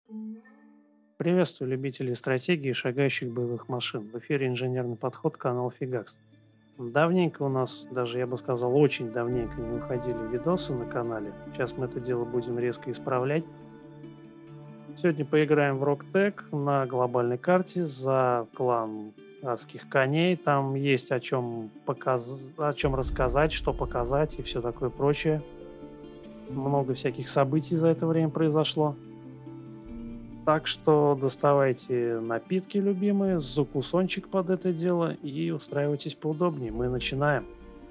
Приветствую любителей стратегии и шагающих боевых машин. В эфире инженерный подход, канал Фигакс. Давненько у нас, даже я бы сказал, очень давненько не выходили видосы на канале. Сейчас мы это дело будем резко исправлять. Сегодня поиграем в Роктек на глобальной карте за клан адских коней. Там есть о чем рассказать, что показать и все такое прочее. Много всяких событий за это время произошло. Так что доставайте напитки любимые, закусончик под это дело и устраивайтесь поудобнее. Мы начинаем.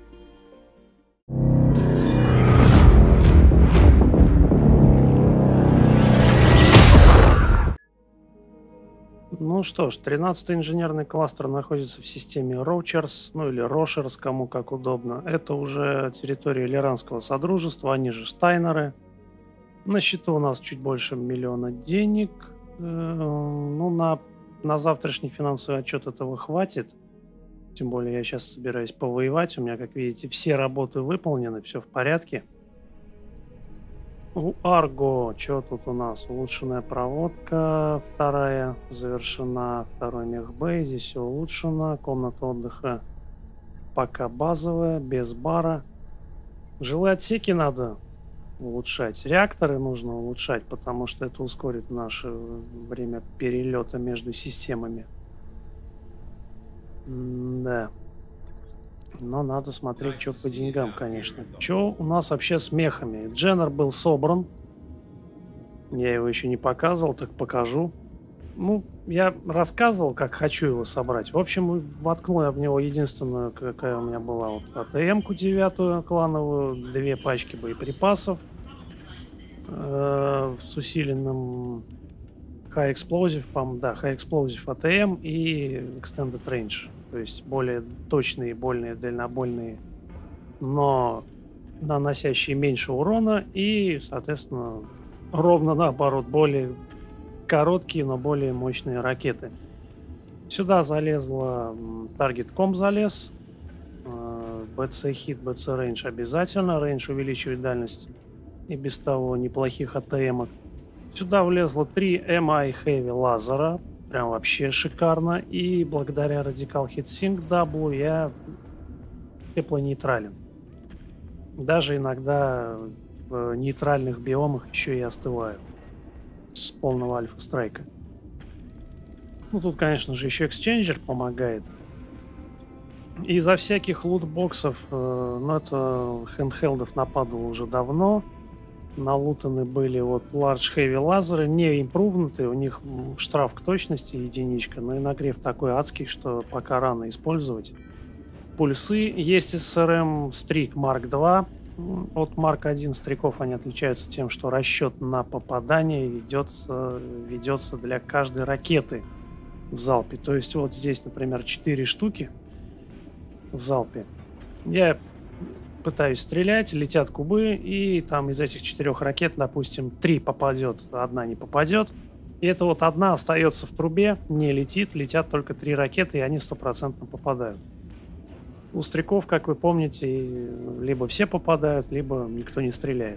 Ну что ж, 13-й инженерный кластер находится в системе Роучерс, ну или Рошерс, кому как удобно. Это уже территория Лиранского Содружества, они же Штайнеры. На счету у нас чуть больше 1 000 000 денег. Ну, на завтрашний финансовый отчет этого хватит. Тем более я сейчас собираюсь повоевать. У меня, как видите, все работы выполнены, все в порядке. У Арго, что тут у нас? Улучшенная проводка, вторая завершена, второй мехбэй, здесь все улучшено. Комната отдыха пока базовая, без бара. Жилые отсеки надо улучшать. Реакторы нужно улучшать, потому что это ускорит наше время перелета между системами. Да. Но надо смотреть, что по деньгам, конечно. Что у нас вообще с мехами? Дженнер был собран. Я его еще не показывал, так покажу. Ну, я рассказывал, как хочу его собрать. В общем, воткнул я в него единственную, какая у меня была, вот АТМ-ку 9-ю клановую, 2 пачки боеприпасов с усиленным High Explosive, да, High Explosive ATM и Extended Range. То есть более точные, более дальнобойные, но наносящие меньше урона и, соответственно, ровно наоборот, более короткие, но более мощные ракеты. Сюда залезла Target.com залез, BC Hit, BC Range обязательно, Range увеличивает дальность и без того неплохих АТМок. Сюда влезло 3 MI Heavy лазера, прям вообще шикарно, и благодаря Radical Heatsink W я теплонейтрален. Даже иногда в нейтральных биомах еще и остываю с полного альфа-страйка. Ну тут, конечно же, еще эксченджер помогает. Из-за всяких лутбоксов, ну это хендхелдов нападало уже давно. Налутаны были вот Large Heavy лазеры, не импрувнутые, у них штраф к точности единичка, но и нагрев такой адский, что пока рано использовать. Пульсы есть SRM Strike Mark 2. От Mark 1 стриков они отличаются тем, что расчет на попадание ведется для каждой ракеты в залпе. То есть вот здесь, например, 4 штуки в залпе. Я пытаюсь стрелять, летят кубы, и там из этих 4 ракет, допустим, 3 попадет, одна не попадет. И это вот одна остается в трубе, не летит, летят только 3 ракеты, и они 100% попадают. У стрелков, как вы помните, либо все попадают, либо никто не стреляет.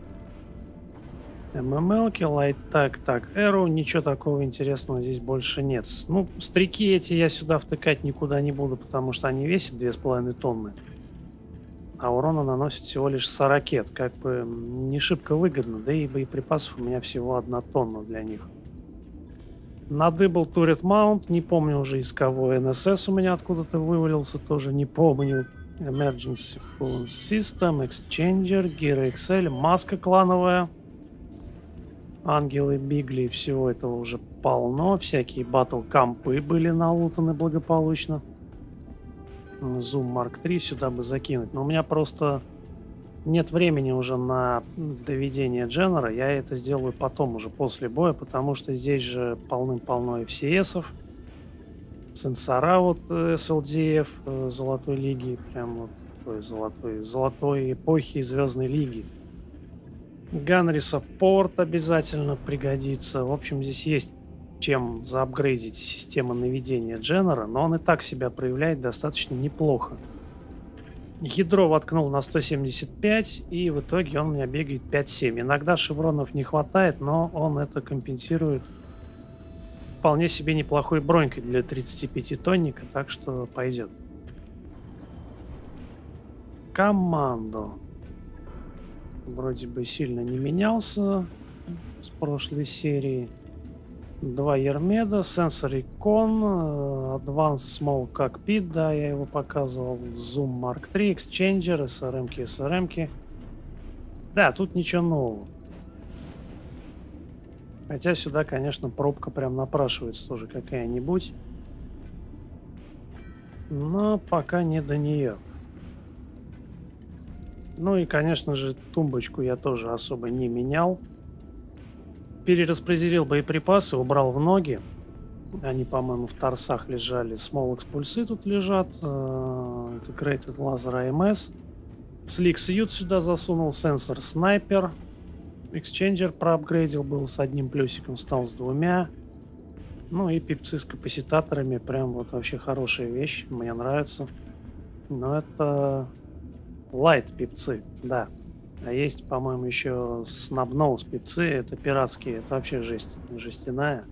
ММЛки, Light так, Arrow, ничего такого интересного здесь больше нет. Ну, стрелки эти я сюда втыкать никуда не буду, потому что они весят 2,5 тонны. А урона наносит всего лишь 100 ракет. Как бы не шибко выгодно, да и боеприпасов у меня всего 1 тонна для них. Надыбал Turret Mount, не помню уже из кого. НСС у меня откуда-то вывалился, тоже не помню. Emergency Coolant System, Exchanger, Gear XL, маска клановая. Ангелы, Бигли, всего этого уже полно. Всякие батл-кампы были налутаны благополучно. Zoom Mark 3 сюда бы закинуть. Но у меня просто нет времени уже на доведение Дженнера. Я это сделаю потом, уже после боя, потому что здесь же полным-полно FCS-ов. Сенсора вот SLDF Золотой Лиги. Прям вот золотой эпохи Звездной Лиги. Gunnery Support обязательно пригодится. В общем, здесь есть чем заапгрейдить систему наведения Дженнера, но он и так себя проявляет достаточно неплохо. Ядро воткнул на 175, и в итоге он у меня бегает 5,7. Иногда шевронов не хватает, но он это компенсирует вполне себе неплохой бронькой для 35-тонника, так что пойдет. Команду. Вроде бы сильно не менялся с прошлой серии. 2 Ермеда, сенсор икон, Advanced Small Cockpit, да, я его показывал, Zoom Mark III, Exchanger, SRM-ки, SRM-ки. Да, тут ничего нового. Хотя сюда, конечно, пробка прям напрашивается тоже какая-нибудь. Но пока не до нее. Ну и, конечно же, тумбочку я тоже особо не менял. Перераспределил боеприпасы, убрал в ноги. Они, по-моему, в торсах лежали. Small экспульсы тут лежат. Integrated Laser AMS. Slick Suit сюда засунул. Сенсор снайпер. Exchanger проапгрейдил, был с 1 плюсиком, стал с 2. Ну и пипцы с капаситаторами. Прям вот вообще хорошая вещь. Мне нравится. Но это лайт пипцы, да. А есть, по-моему, еще снабноус пипцы. Это пиратские. Это вообще жесть. Жестяная.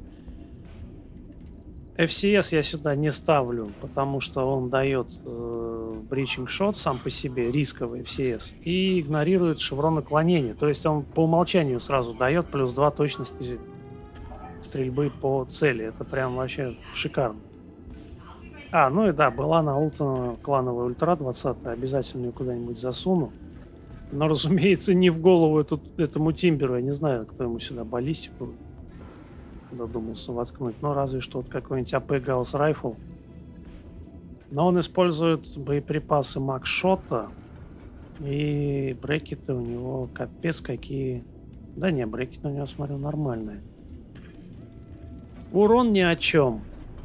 FCS я сюда не ставлю, потому что он дает breaching shot сам по себе, рисковый FCS, и игнорирует шеврон наклонения. То есть он по умолчанию сразу дает +2 точности стрельбы по цели. Это прям вообще шикарно. Ну и да, была налутана клановая ультра 20, обязательно ее куда-нибудь засуну. Но, разумеется, не в голову этому Тимберу. Я не знаю, кто ему сюда баллистику додумался воткнуть. Но разве что вот какой-нибудь АП Гаусс Райфл. Но он использует боеприпасы Макшота. И брекеты у него капец какие. Да не, брекеты у него, смотрю, нормальные. Урон ни о чем.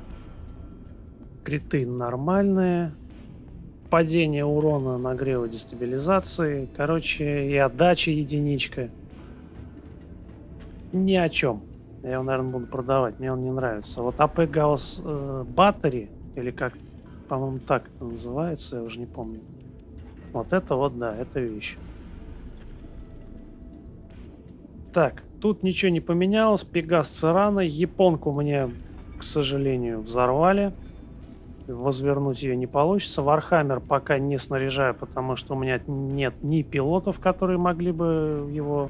Криты нормальные. Падение урона, нагрева, дестабилизации. Короче, и отдача единичка. Ни о чем. Я его, наверное, буду продавать. Мне он не нравится. Вот АП Гаусс Battery, или как, по-моему, так это называется, я уже не помню. Вот это вот, да, это вещь. Так, тут ничего не поменялось. Пегас Цирана. Японку мне, к сожалению, взорвали. Возвернуть ее не получится. Вархаммер пока не снаряжаю, потому что у меня нет ни пилотов, которые могли бы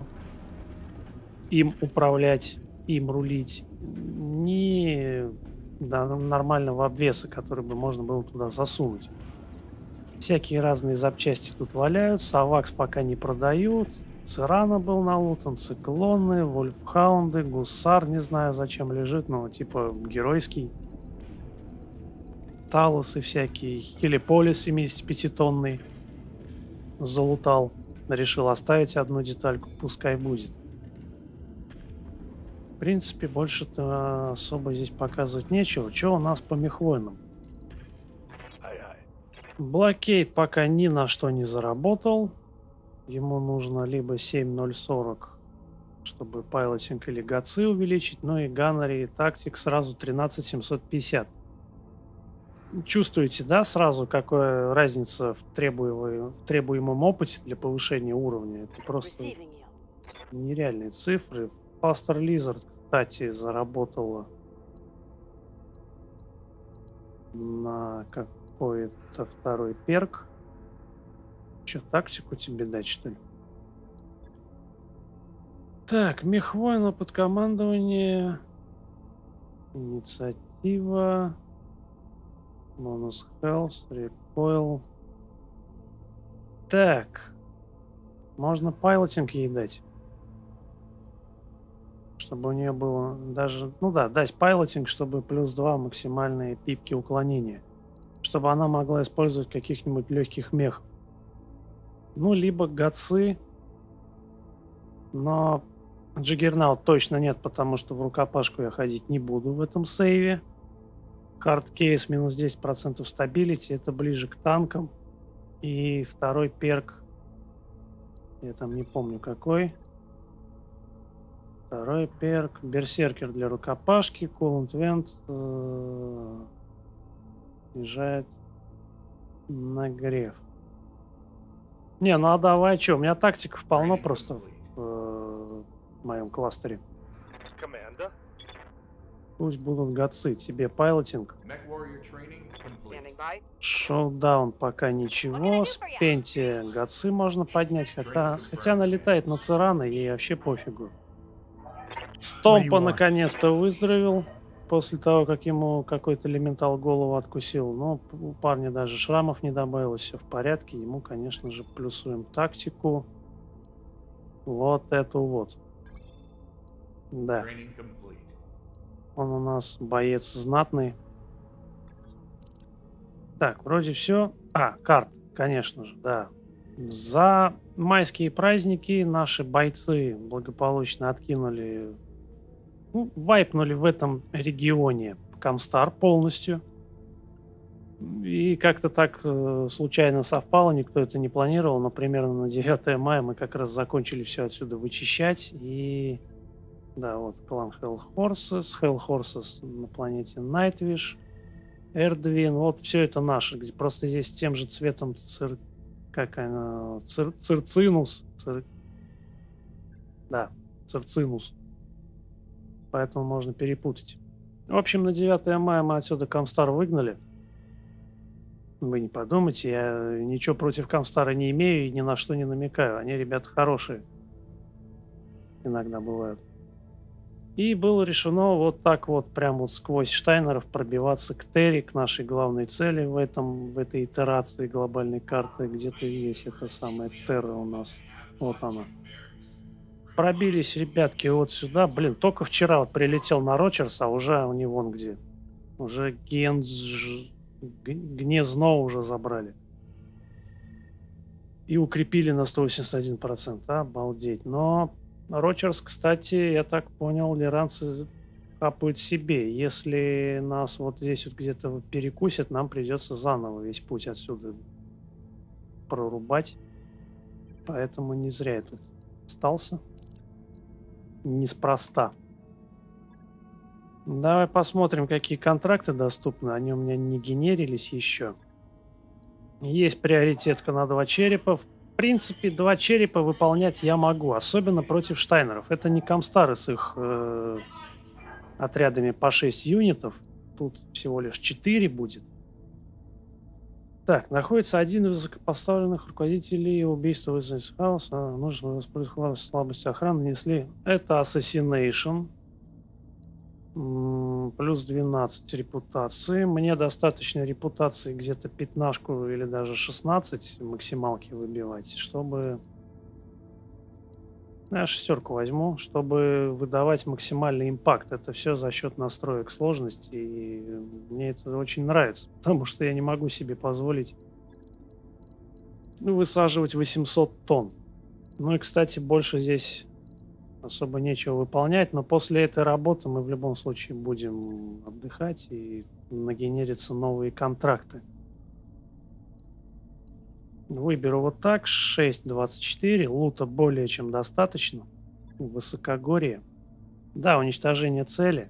им управлять, им рулить, ни нормального обвеса, который бы можно было туда засунуть. Всякие разные запчасти тут валяются. Авакс пока не продают. Цирана был налутан, циклоны, вольфхаунды, гусар, не знаю зачем лежит, но типа геройский. Талосы всякие, Хелиполис 75-тонный залутал. Решил оставить одну детальку, пускай будет. В принципе, больше-то особо здесь показывать нечего. Что у нас по мехвойнам? Блокейд пока ни на что не заработал. Ему нужно либо 7040, чтобы пайлотинг или ГАЦИ увеличить, но и Ганнери и Тактик сразу 13750. Чувствуете, да, сразу, какая разница в требуемом опыте для повышения уровня? Это просто нереальные цифры. Faster Lizard, кстати, заработала на какой-то второй перк. Че, тактику тебе дать, что ли? Так, мехвойна под командование. Инициатива. Бонус Health, Recoil. Так. Можно пайлотинг ей дать. Чтобы у нее было даже... Ну да, дать пайлотинг, чтобы +2 максимальные пипки уклонения. Чтобы она могла использовать каких-нибудь легких мех. Ну, либо ГАЦИ. Но Джиггернаут точно нет, потому что в рукопашку я ходить не буду в этом сейве. Хардкейс минус 10% стабилити. Это ближе к танкам. И второй перк. Я там не помню какой. Второй перк. Берсеркер для рукопашки. Coolant Vent снижает нагрев. Не, ну а давай, что? У меня тактиков полно просто в моем кластере. Commander. Пусть будут гадцы. Тебе пайлотинг. Mech warrior training complete. Standing by. Шоудаун пока ничего. С Пенти гадцы можно поднять. Хотя она летает на Цирана, ей вообще пофигу. Стомпа наконец-то выздоровел. После того, как ему какой-то элементал голову откусил. Но у парня даже шрамов не добавилось. Все в порядке. Ему, конечно же, плюсуем тактику. Вот эту вот. Да. Training complete. Он у нас боец знатный. Так, вроде все. Карт, конечно же, да. За майские праздники наши бойцы благополучно откинули, вайпнули в этом регионе Камстар полностью. И как-то так случайно совпало, никто это не планировал, но примерно на 9 мая мы как раз закончили все отсюда вычищать. И да, вот клан Hell Horses на планете Nightwish, Эрдвин, вот все это наше, где просто здесь тем же цветом цирцинус. Да, цирцинус. Поэтому можно перепутать. В общем, на 9 мая мы отсюда Камстар выгнали. Вы не подумайте, я ничего против Камстара не имею и ни на что не намекаю. Они ребята хорошие. Иногда бывают. И было решено вот так вот, прям вот сквозь Штайнеров пробиваться к Терри, к нашей главной цели в этой итерации глобальной карты. Где-то здесь это самая Терра у нас. Вот она. Пробились, ребятки, вот сюда. Блин, только вчера вот прилетел на Рочерс, а уже у него вон где. Уже Гнездно уже забрали. И укрепили на 181%. Обалдеть. Но Рочерс, кстати, я так понял, лиранцы хапают себе. Если нас вот здесь вот где-то перекусят, нам придется заново весь путь отсюда прорубать. Поэтому не зря я тут остался. Неспроста. Давай посмотрим, какие контракты доступны. Они у меня не генерились еще. Есть приоритетка на 2 черепа. В принципе, 2 черепа выполнять я могу. Особенно против Штайнеров. Это не Камстары с их отрядами по 6 юнитов. Тут всего лишь 4 будет. Так, находится один из высокопоставленных руководителей убийства вызванного хаоса. Нужно воспользоваться слабостью охраны. Нанесли. Это Assassination. Плюс 12 репутации. Мне достаточно репутации где-то 15 или даже 16 максималки выбивать, чтобы... Я 6 возьму, чтобы выдавать максимальный импакт. Это все за счет настроек сложности. И мне это очень нравится, потому что я не могу себе позволить высаживать 800 тонн. Ну и, кстати, больше здесь особо нечего выполнять, но после этой работы мы в любом случае будем отдыхать и нагенерятся новые контракты. Выберу вот так, 6.24, лута более чем достаточно, высокогорье. Да, уничтожение цели.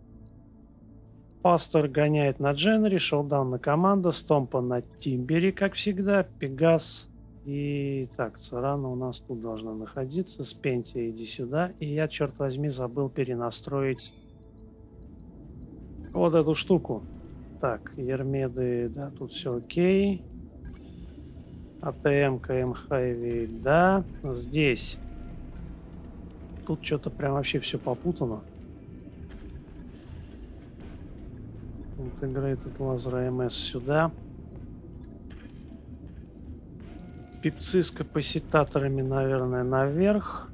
Пастор гоняет на Дженери, шоудаун на команда, Стомпа на Тимбере, как всегда, Пегас. И так, Царана у нас тут должна находиться. Спенти, иди сюда. И я, черт возьми, забыл перенастроить вот эту штуку. Так, Ермеды, да, тут все окей. АТМ, КМ, Хайви, да. Здесь. Тут что-то прям вообще все попутано. Integrated Laser AMS сюда. Пипцы с капаситаторами, наверное, наверх.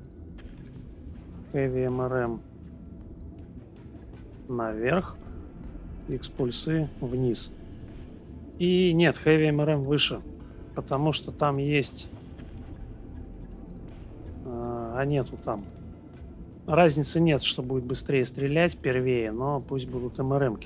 Heavy MRM наверх. X-пульсы вниз. И нет, Heavy MRM выше. Потому что там есть... нету там. Разницы нет, что будет быстрее стрелять, первее, но пусть будут МРМки.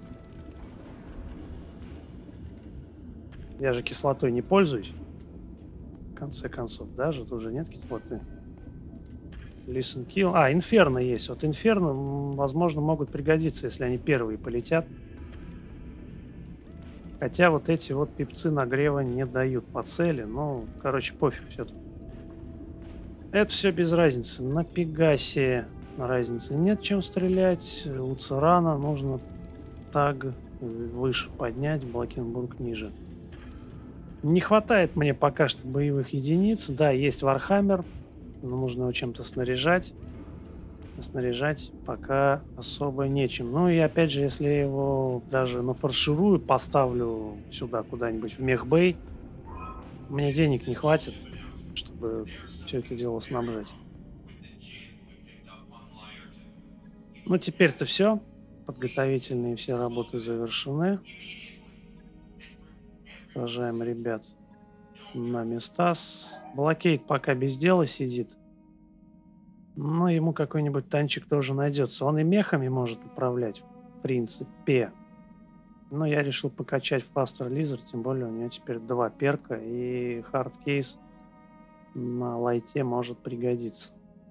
Я же кислотой не пользуюсь. В конце концов, даже тут же нет кислоты. Listen kill. Инферно есть. Вот инферно, возможно, могут пригодиться, если они первые полетят. Хотя вот эти вот пипцы нагрева не дают по цели. Ну, короче, пофиг все-таки. Это все без разницы. На Пегасе разницы нет, чем стрелять. Луцерана нужно так выше поднять, Блакенбург ниже. Не хватает мне пока что боевых единиц. Да, есть Вархаммер, но нужно его чем-то снаряжать. Снаряжать пока особо нечем. Ну и опять же, если я его даже нафарширую, поставлю сюда куда-нибудь в Мехбэй, мне денег не хватит, чтобы все это дело снабжать. Ну теперь-то все. Подготовительные все работы завершены. Сажаем ребят на места. Блокейд пока без дела сидит. Но ему какой-нибудь танчик тоже найдется. Он и мехами может управлять, в принципе. Но я решил покачать Faster Lizard, тем более у него теперь 2 перка, и Hard Case на лайте может пригодиться.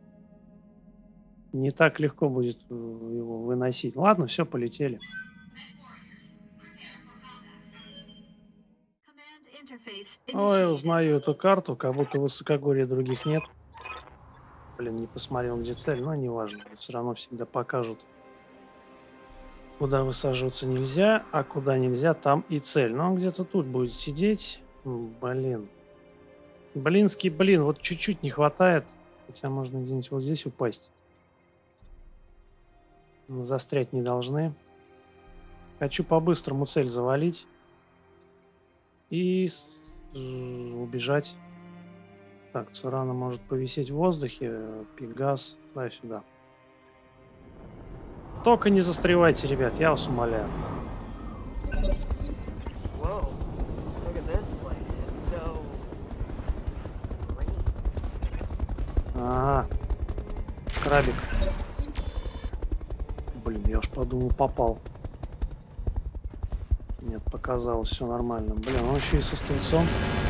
Не так легко будет его выносить. Ладно, все, полетели. Ой, узнаю эту карту, как будто высокогорья других нет. Блин, не посмотрел, где цель, но неважно. Все равно всегда покажут, куда высаживаться нельзя, а куда нельзя, там и цель. Но он где-то тут будет сидеть. Блин. Блинский блин, вот чуть-чуть не хватает. Хотя можно где-нибудь вот здесь упасть. Застрять не должны. Хочу по-быстрому цель завалить. И убежать. Так, Церана может повисеть в воздухе. Пегас, сюда. Только не застревайте, ребят, я вас умоляю. Ага. Крабик. Блин, я уж подумал, попал. Нет, показалось, все нормально. Блин, он еще и со скинцом.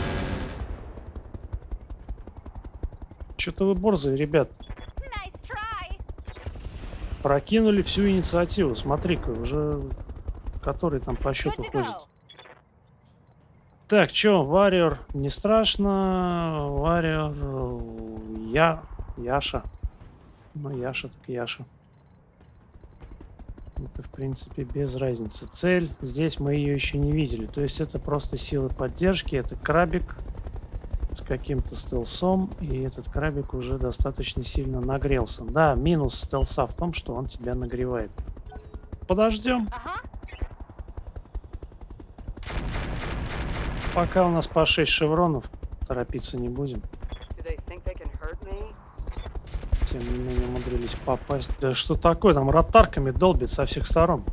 Что-то вы борзые, ребят. Прокинули всю инициативу. Смотри-ка, уже который там по счету ходит. Так, что, Warrior не страшно. Warrior... Яша. Ну, Яша так Яша. Это, в принципе, без разницы. Цель, здесь мы ее еще не видели. То есть это просто силы поддержки. Это крабик с каким-то стелсом. И этот крабик уже достаточно сильно нагрелся. Да, минус стелса в том, что он тебя нагревает. Подождем. Пока у нас по 6 шевронов, торопиться не будем. Тем не менее умудрились попасть. Да что такое? Там ротарками долбит со всех сторон.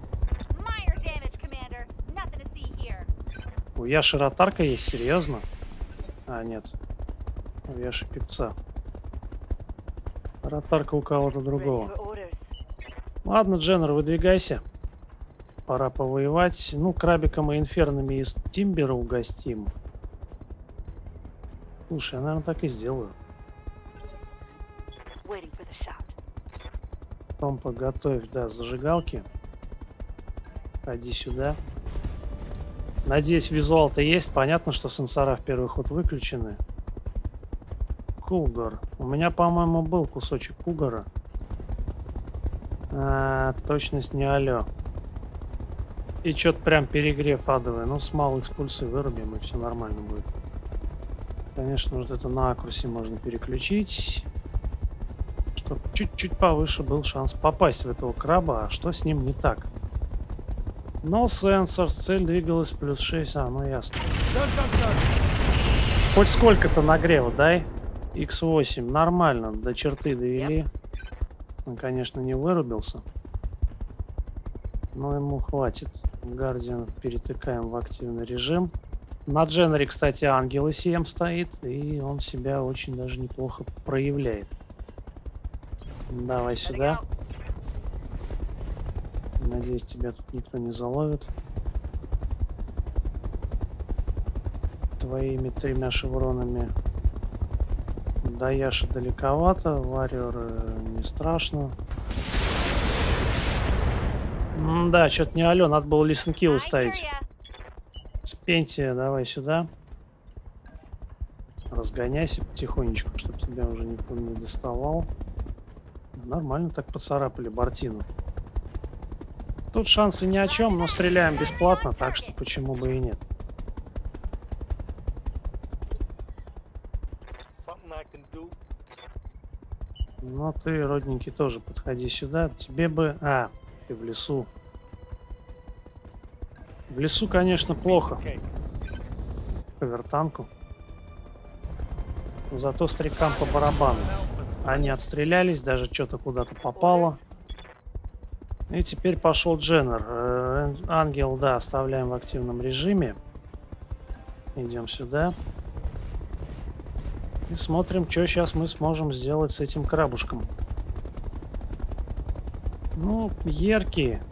У Яши ротарка есть? Серьезно? А, нет. У Яши пипца. Ротарка у кого-то другого. Ладно, Дженнер, выдвигайся. Пора повоевать. Ну, крабиком и инфернами из Тимбера угостим. Слушай, я, наверное, так и сделаю. Потом подготовь, да, зажигалки. Ходи сюда. Надеюсь, визуал-то есть. Понятно, что сенсора в первый ход выключены. Кугар. У меня, по-моему, был кусочек кугара. Точность не алё. И что-то прям перегрев адовый. Ну, с малых экспульсий вырубим, и все нормально будет. Конечно, вот это на аккурсе можно переключить. Чтобы чуть-чуть повыше был шанс попасть в этого краба. А что с ним не так? Но сенсор, цель двигалась плюс 6. А, ну ясно. Хоть сколько-то нагрева, дай. X8. Нормально, до черты довели. Он, конечно, не вырубился. Но ему хватит. Гардиан перетыкаем в активный режим. На Дженнере, кстати, ангел ИСМ стоит. И он себя очень даже неплохо проявляет. Давай сюда. Надеюсь, тебя тут никто не заловит. Твоими 3 шевронами. До Яши далековато. Warrior не страшно. Да, что-то не алё, надо было лисенкиллы ставить. Спентия, давай сюда. Разгоняйся потихонечку, чтобы тебя уже никто не доставал. Нормально так поцарапали Бортину. Тут шансы ни о чем, но стреляем бесплатно, так что почему бы и нет. Ну ты, родненький, тоже подходи сюда. Тебе бы... А, ты в лесу. В лесу, конечно, плохо. По вертанку. Зато стрелкам по барабану. Они отстрелялись, даже что-то куда-то попало. И теперь пошел Дженнер. Ангел, да, оставляем в активном режиме. Идем сюда. И смотрим, что сейчас мы сможем сделать с этим крабушком. Ну, яркие.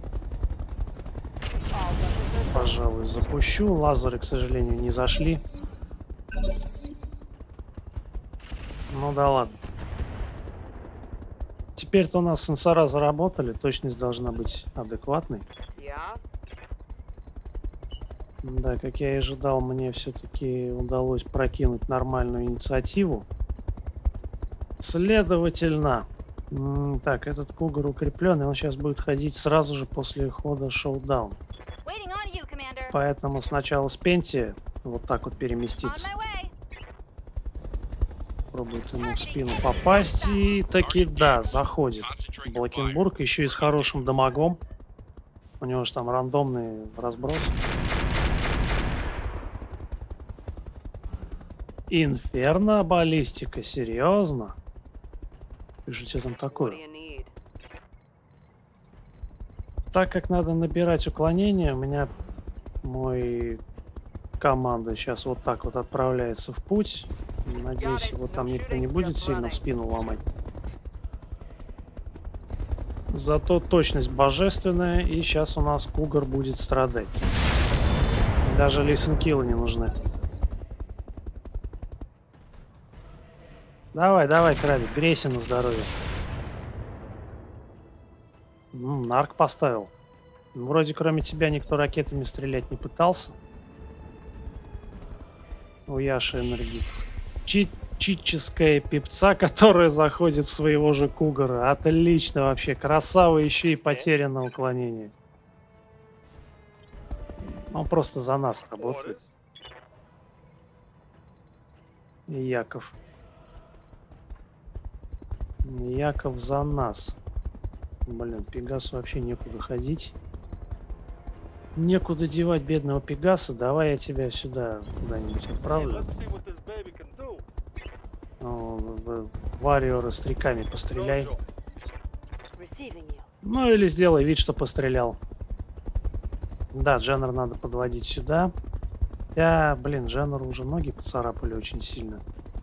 Пожалуй, запущу. Лазеры, к сожалению, не зашли. Ну да ладно. Теперь-то у нас сенсора заработали. Точность должна быть адекватной. Да, как я и ожидал, мне все-таки удалось прокинуть нормальную инициативу. Следовательно, так, этот Кугар укрепленный, он сейчас будет ходить сразу же после хода шоу-даун. Поэтому сначала с Пенти вот так вот переместиться. Пробует ему в спину попасть, и таки да, заходит. Блокенбург, еще и с хорошим дамагом. У него же там рандомный разброс. Инферно баллистика, серьезно? И что там такое? Так как надо набирать уклонение, у меня мой команда сейчас вот так вот отправляется в путь. Надеюсь, его там никто не будет сильно в спину ломать. Зато точность божественная, и сейчас у нас Кугар будет страдать. Даже лисенкиллы не нужны. Давай, давай, крабик, грейся на здоровье. Нарк поставил. Вроде кроме тебя никто ракетами стрелять не пытался. У Яши энергии. Читческая пипца, которая заходит в своего же Кугара. Отлично вообще. Красава, еще и потеряно уклонение. Он просто за нас работает. И Яков. Яков за нас. Блин, Пегасу вообще некуда ходить. Некуда девать бедного Пегаса. Давай я тебя сюда куда-нибудь отправлю. Варриора с стреками постреляй. Ну или сделай вид, что пострелял. Да, Дженнер надо подводить сюда. Блин, Дженнеру уже ноги поцарапали очень сильно.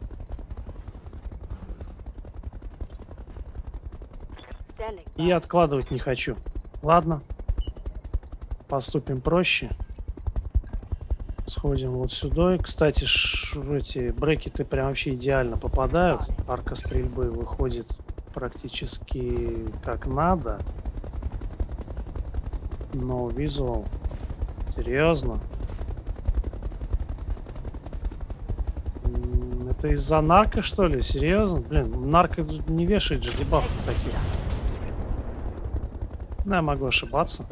И откладывать не хочу. Ладно. Поступим проще. Сходим вот сюда. Кстати, эти брекеты прям вообще идеально попадают. Арка стрельбы выходит практически как надо. Но визуал. Серьезно? Это из-за нарко, что ли? Серьезно? Блин, нарко не вешает же дебафов таких. Ну, я могу ошибаться.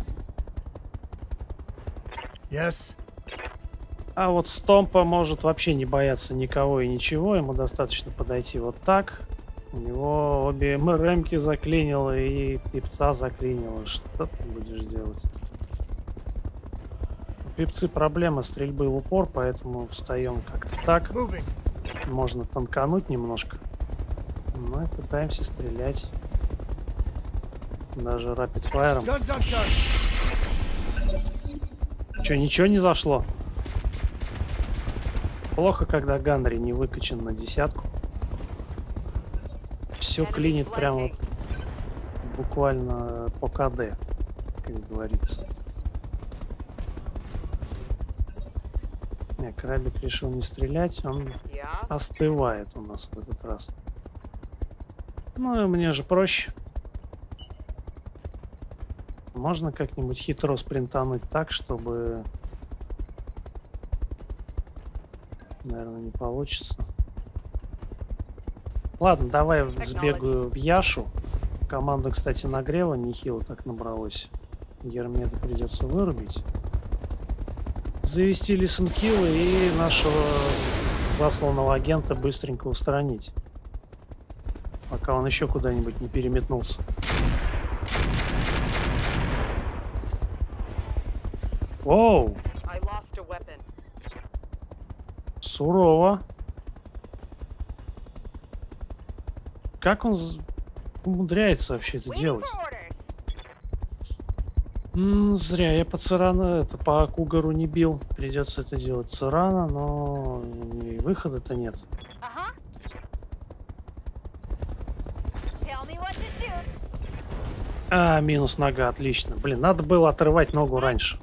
Yes. А вот Стомпа может вообще не бояться никого и ничего. Ему достаточно подойти вот так. У него обе МРМки заклинило и пипца заклинило. Что ты будешь делать? У пипцы проблема стрельбы в упор, поэтому встаем как-то так. Можно танкануть немножко. Ну и пытаемся стрелять. Даже рапид-файером. Че, ничего не зашло? Плохо, когда Ганри не выкачан на десятку. Все клинит прямо вот буквально по КД, как говорится. Не, крабик решил не стрелять, он остывает у нас в этот раз. Ну и мне же проще. Можно как-нибудь хитро спринтануть так, чтобы Наверное, не получится. Ладно, давай сбегаю в Яшу. Команда, кстати, нагрева нехило так набралась. Гермеда придется вырубить. Завести лисенкилла и нашего засланного агента быстренько устранить. Пока он еще куда-нибудь не переметнулся. Оу! Сурово. Как он умудряется вообще это делать? Зря я по Цирану, это по Кугару не бил. Придется это делать Цирана, но и выхода-то нет. А, минус нога, отлично. Блин, надо было отрывать ногу раньше.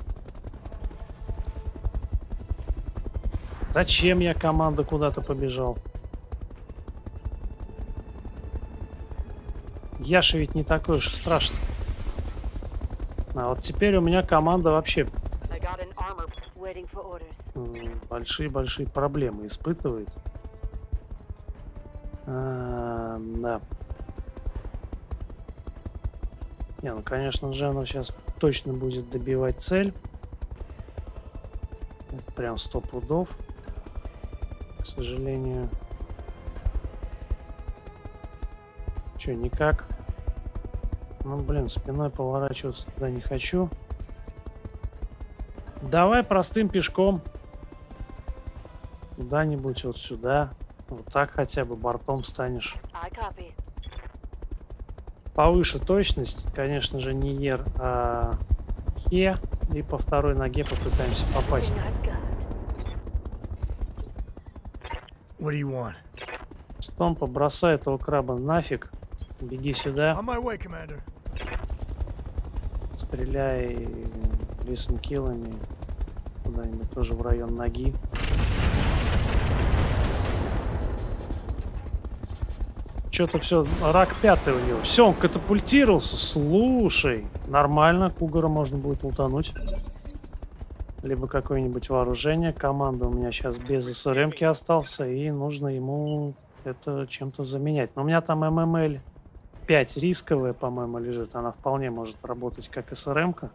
Зачем я команда куда-то побежал? Яша ведь не такой уж и страшный. А вот теперь у меня команда вообще большие-большие проблемы испытывает. Да. Не, ну конечно, Джена сейчас точно будет добивать цель. Это прям 100 пудов. К сожалению. Че, никак? Ну, блин, спиной поворачиваться туда не хочу. Давай простым пешком. Куда-нибудь вот сюда. Вот так хотя бы бортом станешь. Повыше точность. Конечно же, не Ер, а Хе. И по второй ноге попытаемся попасть. Стомпа, бросай этого краба нафиг. Беги сюда. Стреляй лисенкиллами куда-нибудь тоже в район ноги. Что-то все, рак пятый у него. Все, он катапультировался. Слушай, нормально, Кугара можно будет утонуть. Либо какое-нибудь вооружение. Команда у меня сейчас без СРМ-ки остался, и нужно ему это чем-то заменять. Но у меня там ММЛ 5 рисковая, по-моему, лежит. Она вполне может работать как СРМ-ка.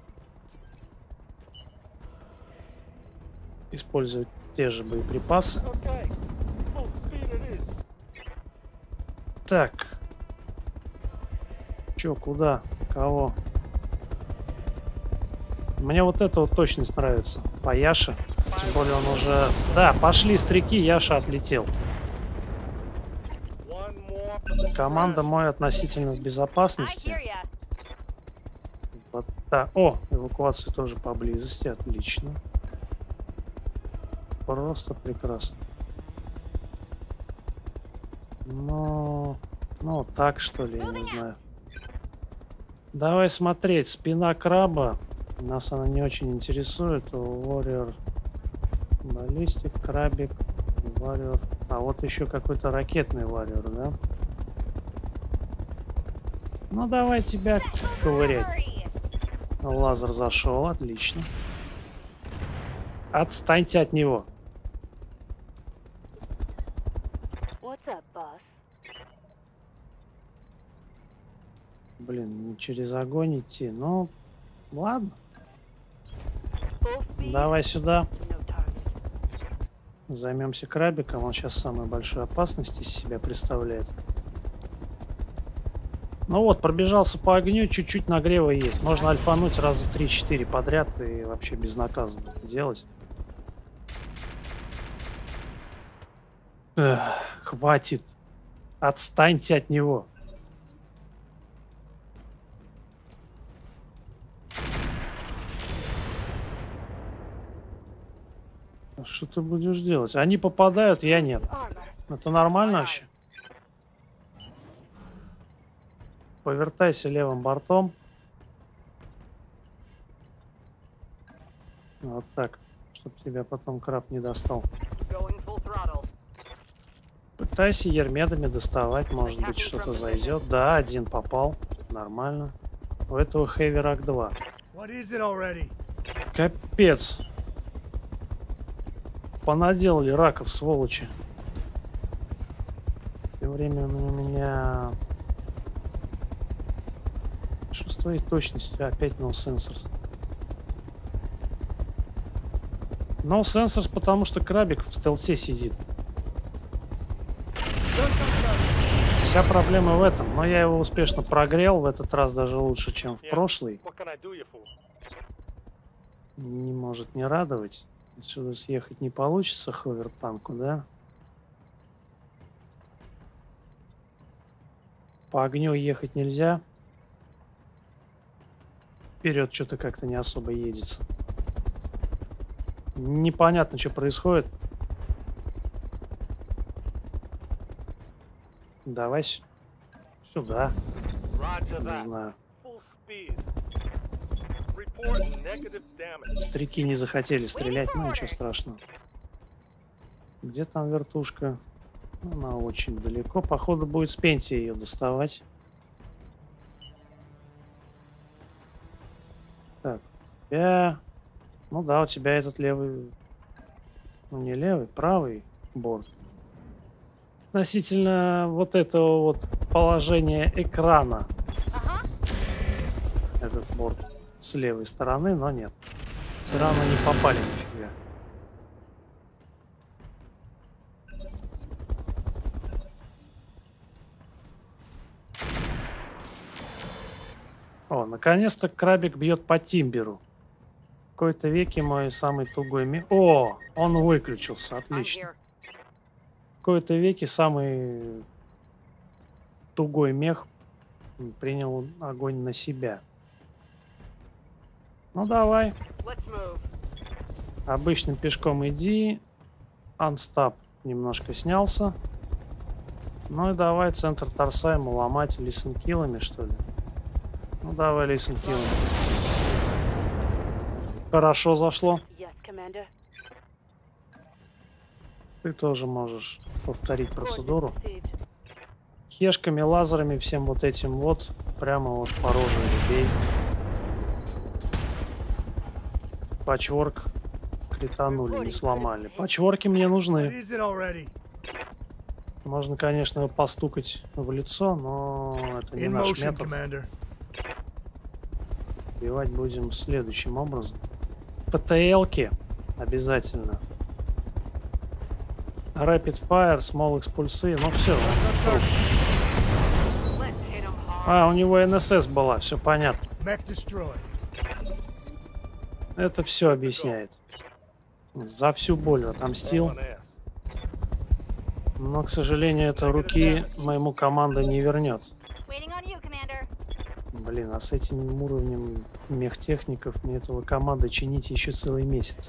Использовать те же боеприпасы. Так. Чё, куда? Кого? Мне вот эта вот точность нравится. По Яше. Тем более он уже... Да, пошли стрики, Яша отлетел. Команда мой относительно в безопасности. Вот так. О, эвакуация тоже поблизости. Отлично. Просто прекрасно. Ну, так что ли, я не знаю. Давай смотреть. Спина краба. Нас она не очень интересует. Warrior, баллистик, крабик, Warrior. А вот еще какой-то ракетный Warrior, да? Ну, давай тебя ковырять. Лазер зашел, отлично. Отстаньте от него. Блин, не через огонь идти. Ну, ладно. Давай сюда. Займемся крабиком. Он сейчас самую большую опасность из себя представляет. Ну вот, пробежался по огню, чуть-чуть нагрева есть. Можно альфануть раза 3-4 подряд и вообще безнаказанно это делать. Эх, хватит. Отстаньте от него. Что ты будешь делать? Они попадают, я нет. Это нормально вообще? Повертайся левым бортом. Вот так, чтобы тебя потом краб не достал. Пытайся ермедами доставать, может быть что-то зайдет. Да, один попал, нормально. У этого Heavy Rack 2. Капец. понаделали раков, сволочи. Тем временем у меня 6-й точности. Опять no sensors. No sensors, потому что крабик в стелсе сидит. Вся проблема в этом. Но я его успешно прогрел. В этот раз даже лучше, чем в прошлый. Не может не радовать. Отсюда съехать не получится ховертанку, да? По огню ехать нельзя. Вперед что-то как-то не особо едется. Непонятно, что происходит. Давай сюда. Не знаю. Старики не захотели стрелять, ну ничего страшного. Где там вертушка? Она очень далеко. Походу будет с пенсии ее доставать. Так, ну да, у тебя этот левый, ну не левый, правый борт. Относительно вот этого вот положения экрана. Этот борт с левой стороны, но нет. Все равно не попали нифига. О, наконец-то крабик бьет по тимберу. В какой-то веке мой самый тугой мех... О, он выключился, отлично. В какой-то веке самый тугой мех принял огонь на себя. Ну давай. Обычным пешком иди. Анстап немножко снялся. Ну и давай центр торса ему ломать лисенкиллами, что ли. Ну давай лисенкиллами. Хорошо зашло. Ты тоже можешь повторить процедуру. Хешками, лазерами, всем вот этим вот. Прямо вот по роже людей. Патчворк кританули, не сломали. Патчворки мне нужны. Можно, конечно, его постукать в лицо, но это не наш метод. Убивать будем следующим образом. ПТЛ-ки обязательно. Rapid Fire, Small Expulse, ну все. А, у него НСС была, все понятно. Это все объясняет. За всю боль отомстил. Но, к сожалению, это руки моему команда не вернет. Блин, а с этим уровнем мехтехников мне этого команда чинить еще целый месяц.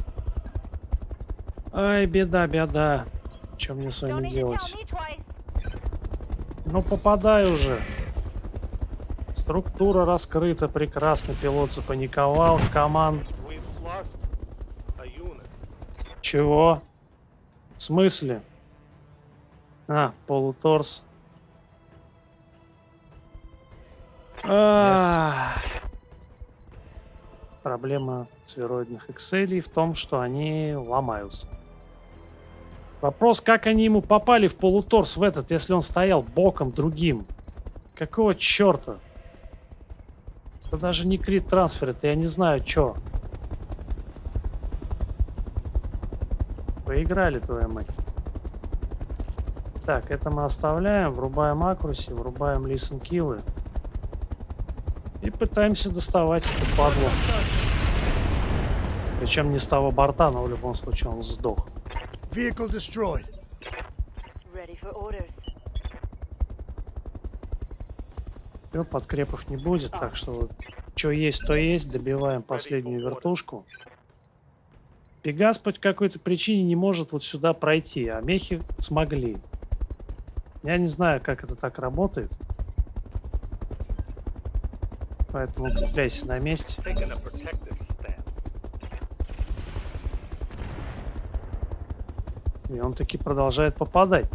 Ай, беда, беда. Что мне с вами делать? Ну, попадай уже. Структура раскрыта, прекрасно. Пилот запаниковал. Команд. Чего? В смысле? А, полуторс. Проблема сфероидных экселей в том, что они ломаются. Вопрос, как они ему попали в полуторс в этот, если он стоял боком другим? Какого черта? Это даже не крит трансфер, это я не знаю, что. Поиграли, твою мать. Так, это мы оставляем, врубаем аккураси, врубаем лисенкиллы. И пытаемся доставать эту падлу. Причем не с того борта, но в любом случае он сдох. Все, подкрепов не будет, так что вот, что есть, то есть. Добиваем последнюю вертушку. Пегас по какой-то причине не может вот сюда пройти, а мехи смогли. Я не знаю, как это так работает. Поэтому укрепляйся на месте. И он таки продолжает попадать.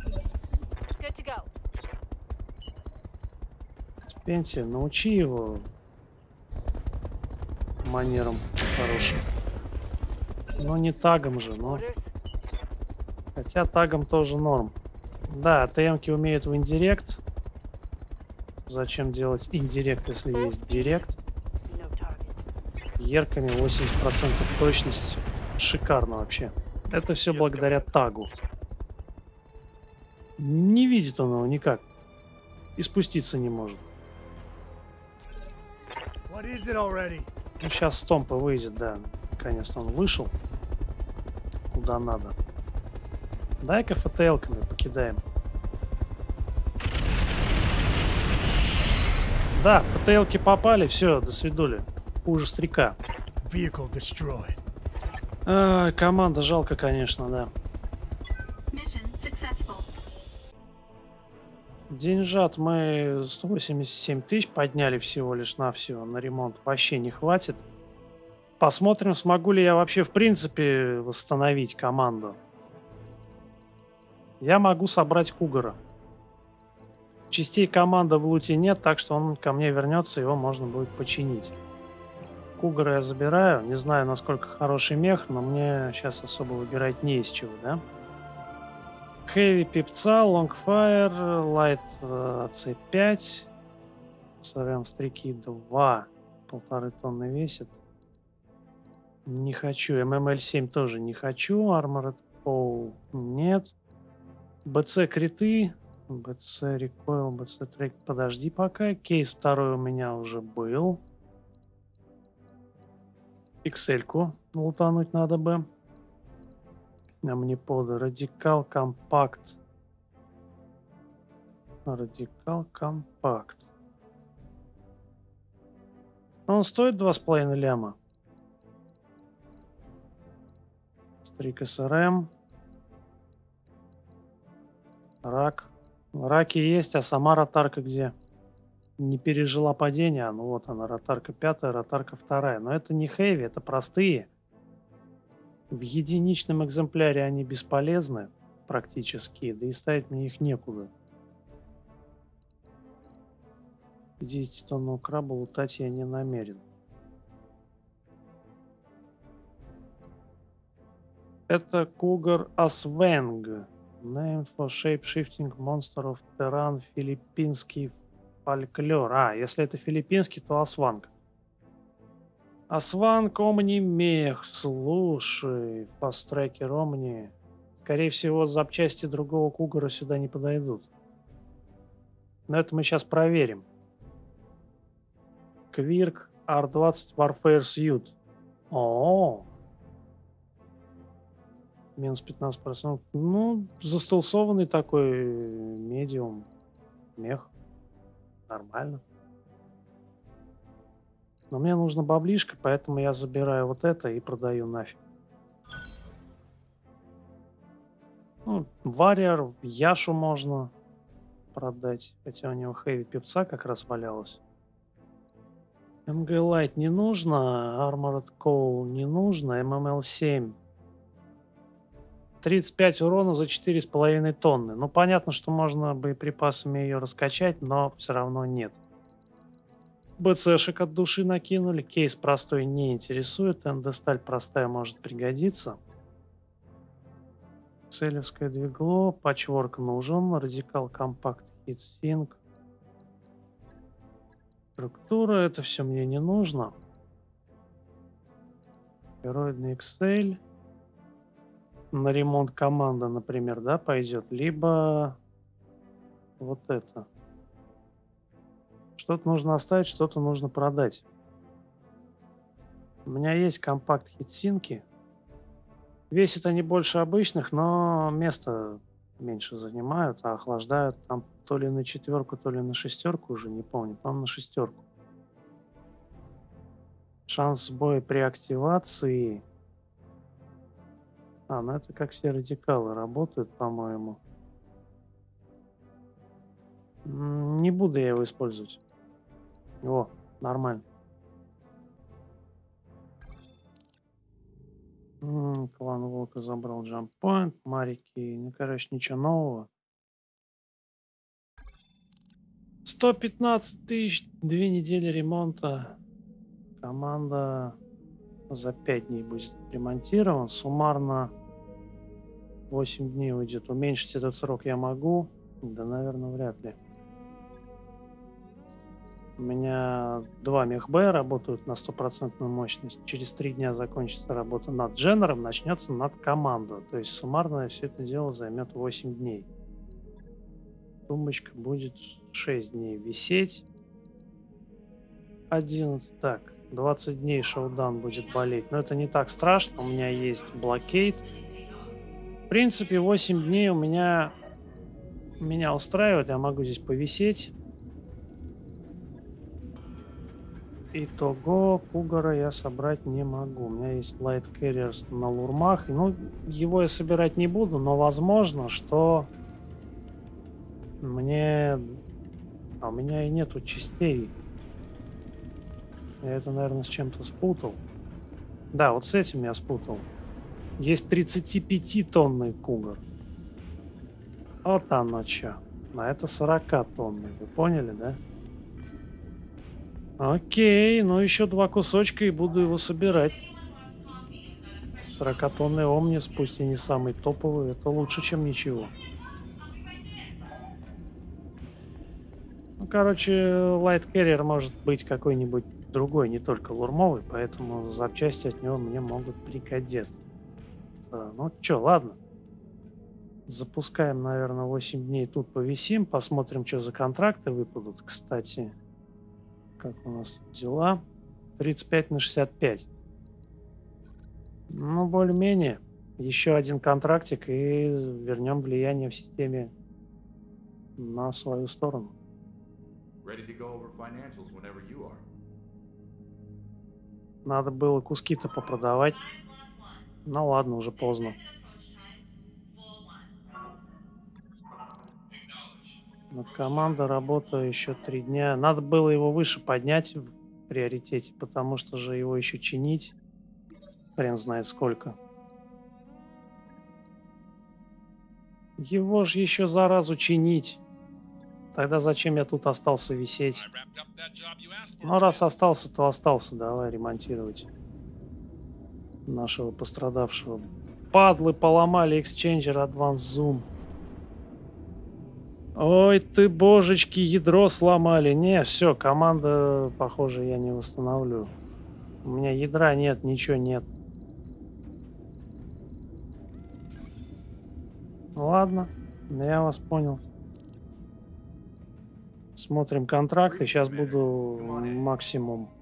Спенсия, научи его манерам хорошим. Но не тагом же, но... Хотя тагом тоже норм. Да, ТМки умеют в индирект. Зачем делать индирект, если есть директ? Ерками 80% точность. Шикарно вообще. Это все благодаря тагу. Не видит он его никак. И спуститься не может. Ну, сейчас Стомпа выйдет, да. Наконец-то он вышел. Куда надо. Дай-ка ФТЛ-ками покидаем. Да, ФТЛ-ки попали, все, до свидули. Хуже стрика. Команда жалко, конечно, да. Деньжат мы 187 тысяч подняли всего лишь навсего. На ремонт вообще не хватит. Посмотрим, смогу ли я вообще в принципе восстановить команду. Я могу собрать Кугара. Частей команды в луте нет, так что он ко мне вернется, его можно будет починить. Кугара я забираю. Не знаю, насколько хороший мех, но мне сейчас особо выбирать не из чего, да? Хэви пипца, лонгфайр, лайт C5, СРМ стрики 2, 1,5 тонны весит. Не хочу. ММЛ-7 тоже не хочу. Armored Pole нет. БЦ криты. БЦ рекойл, БЦ трек. Подожди пока. Кейс второй у меня уже был. Пиксельку лутануть надо бы. Амниподы. Радикал компакт. Радикал компакт. Он стоит 2,5 ляма. Стрик СРМ. Рак. Раки есть, а сама ротарка где? Не пережила падение. Ну вот она, ротарка 5, ротарка 2. Но это не хэви, это простые. В единичном экземпляре они бесполезны практически, да и ставить на них некуда. 50-тонного краба лутать я не намерен. Это Кугар Асвенг. Name for shape-shifting monster of Terran. Филиппинский фольклор. Если это филиппинский, то Асванг. Асванг Омни Мех. Слушай, фастрекер Омни. Скорее всего, запчасти другого Кугара сюда не подойдут. Но это мы сейчас проверим. Квирк R20 Warfare Suit. О, минус 15%. Ну, застелсованный такой медиум мех. Нормально. Но мне нужно баблишко, поэтому я забираю вот это и продаю нафиг. Ну, Warrior, Яшу можно продать. Хотя у него хэви певца как раз валялось. МГ Light не нужно. Armored Coal не нужно. ММЛ-7. 35 урона за 4,5 тонны. Ну, понятно, что можно боеприпасами ее раскачать, но все равно нет. БЦшек от души накинули. Кейс простой не интересует. НД-сталь простая может пригодиться. Целевское двигло. Патчворк нужен. Радикал компакт хитсинк. Структура. Это все мне не нужно. Сфероидный Excel. На ремонт команда, например, да, пойдет. Либо вот это. Что-то нужно оставить, что-то нужно продать. У меня есть компакт хитсинки. Весят они больше обычных, но место меньше занимают, а охлаждают там то ли на 4, то ли на 6, уже не помню. По-моему, на 6. Шанс сбоя при активации. Ну это как все радикалы работают, по-моему. Не буду я его использовать. О, нормально. Клан Волка забрал джампоинт, Марики. Ну, короче, ничего нового. 115 тысяч, 2 недели ремонта. Команда за 5 дней будет ремонтирован. Суммарно 8 дней уйдет. Уменьшить этот срок я могу? Да, наверное, вряд ли. У меня 2 мех-Б работают на 100% мощность. Через 3 дня закончится работа над Дженером, начнется над командой. То есть суммарно все это дело займет 8 дней. Тумбочка будет 6 дней висеть. 11. Так, 20 дней шоудаун будет болеть. Но это не так страшно. У меня есть блокейд. В принципе, 8 дней меня устраивает. Я могу здесь повисеть. Итого, Кугара я собрать не могу. У меня есть Light Carriers на лурмах. Ну, его я собирать не буду, но возможно, что мне... А у меня и нету частей. Я это, наверное, с чем-то спутал. Да, вот с этим я спутал. Есть 35-тонный Кугар. Вот оно чё. А это 40-тонный. Вы поняли, да? Окей, ну еще 2 кусочка и буду его собирать. 40-тонный Омнис, пусть и не самый топовый, это лучше, чем ничего. Ну, короче, Light Carrier может быть какой-нибудь другой, не только лурмовый, поэтому запчасти от него мне могут пригодиться. Ну чё, ладно. Запускаем, наверное, 8 дней тут повисим, посмотрим, что за контракты выпадут. Кстати, как у нас тут дела? 35 на 65. Ну, более-менее. Еще один контрактик и вернем влияние в системе на свою сторону. Ready to go over financials whenever you are. Надо было куски-то попродавать. Ну ладно, уже поздно. Над командой работа еще 3 дня. Надо было его выше поднять в приоритете, потому что же его еще чинить. Хрен знает сколько. Его же еще заразу чинить. Тогда зачем я тут остался висеть? Ну, раз остался, то остался. Давай ремонтировать нашего пострадавшего. Падлы поломали Exchanger Advanced Zoom. Ой ты, божечки, ядро сломали. Не, все, команда, похоже, я не восстановлю. У меня ядра нет, ничего нет. Ладно, я вас понял. Смотрим контракты. Сейчас буду максимум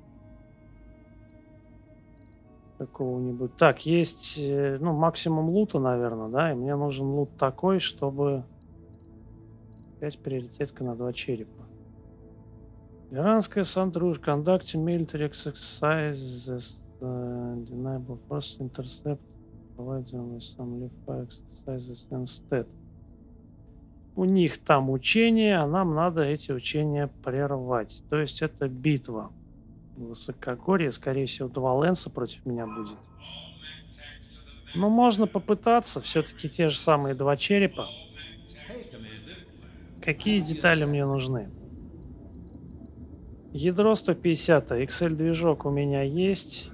какого-нибудь. Так, есть, ну, максимум лута, наверное, да? И мне нужен лут такой, чтобы... 5 приоритетка на 2 черепа. Иранская Сандружь. Conducting military exercises. Deniable force intercept. Providing some live fire exercises instead. У них там учения, а нам надо эти учения прервать. То есть это битва. Высокогорье, скорее всего, 2 лэнса против меня будет. Но можно попытаться. Все-таки те же самые 2 черепа. Какие детали мне нужны? Ядро 150, XL-движок у меня есть.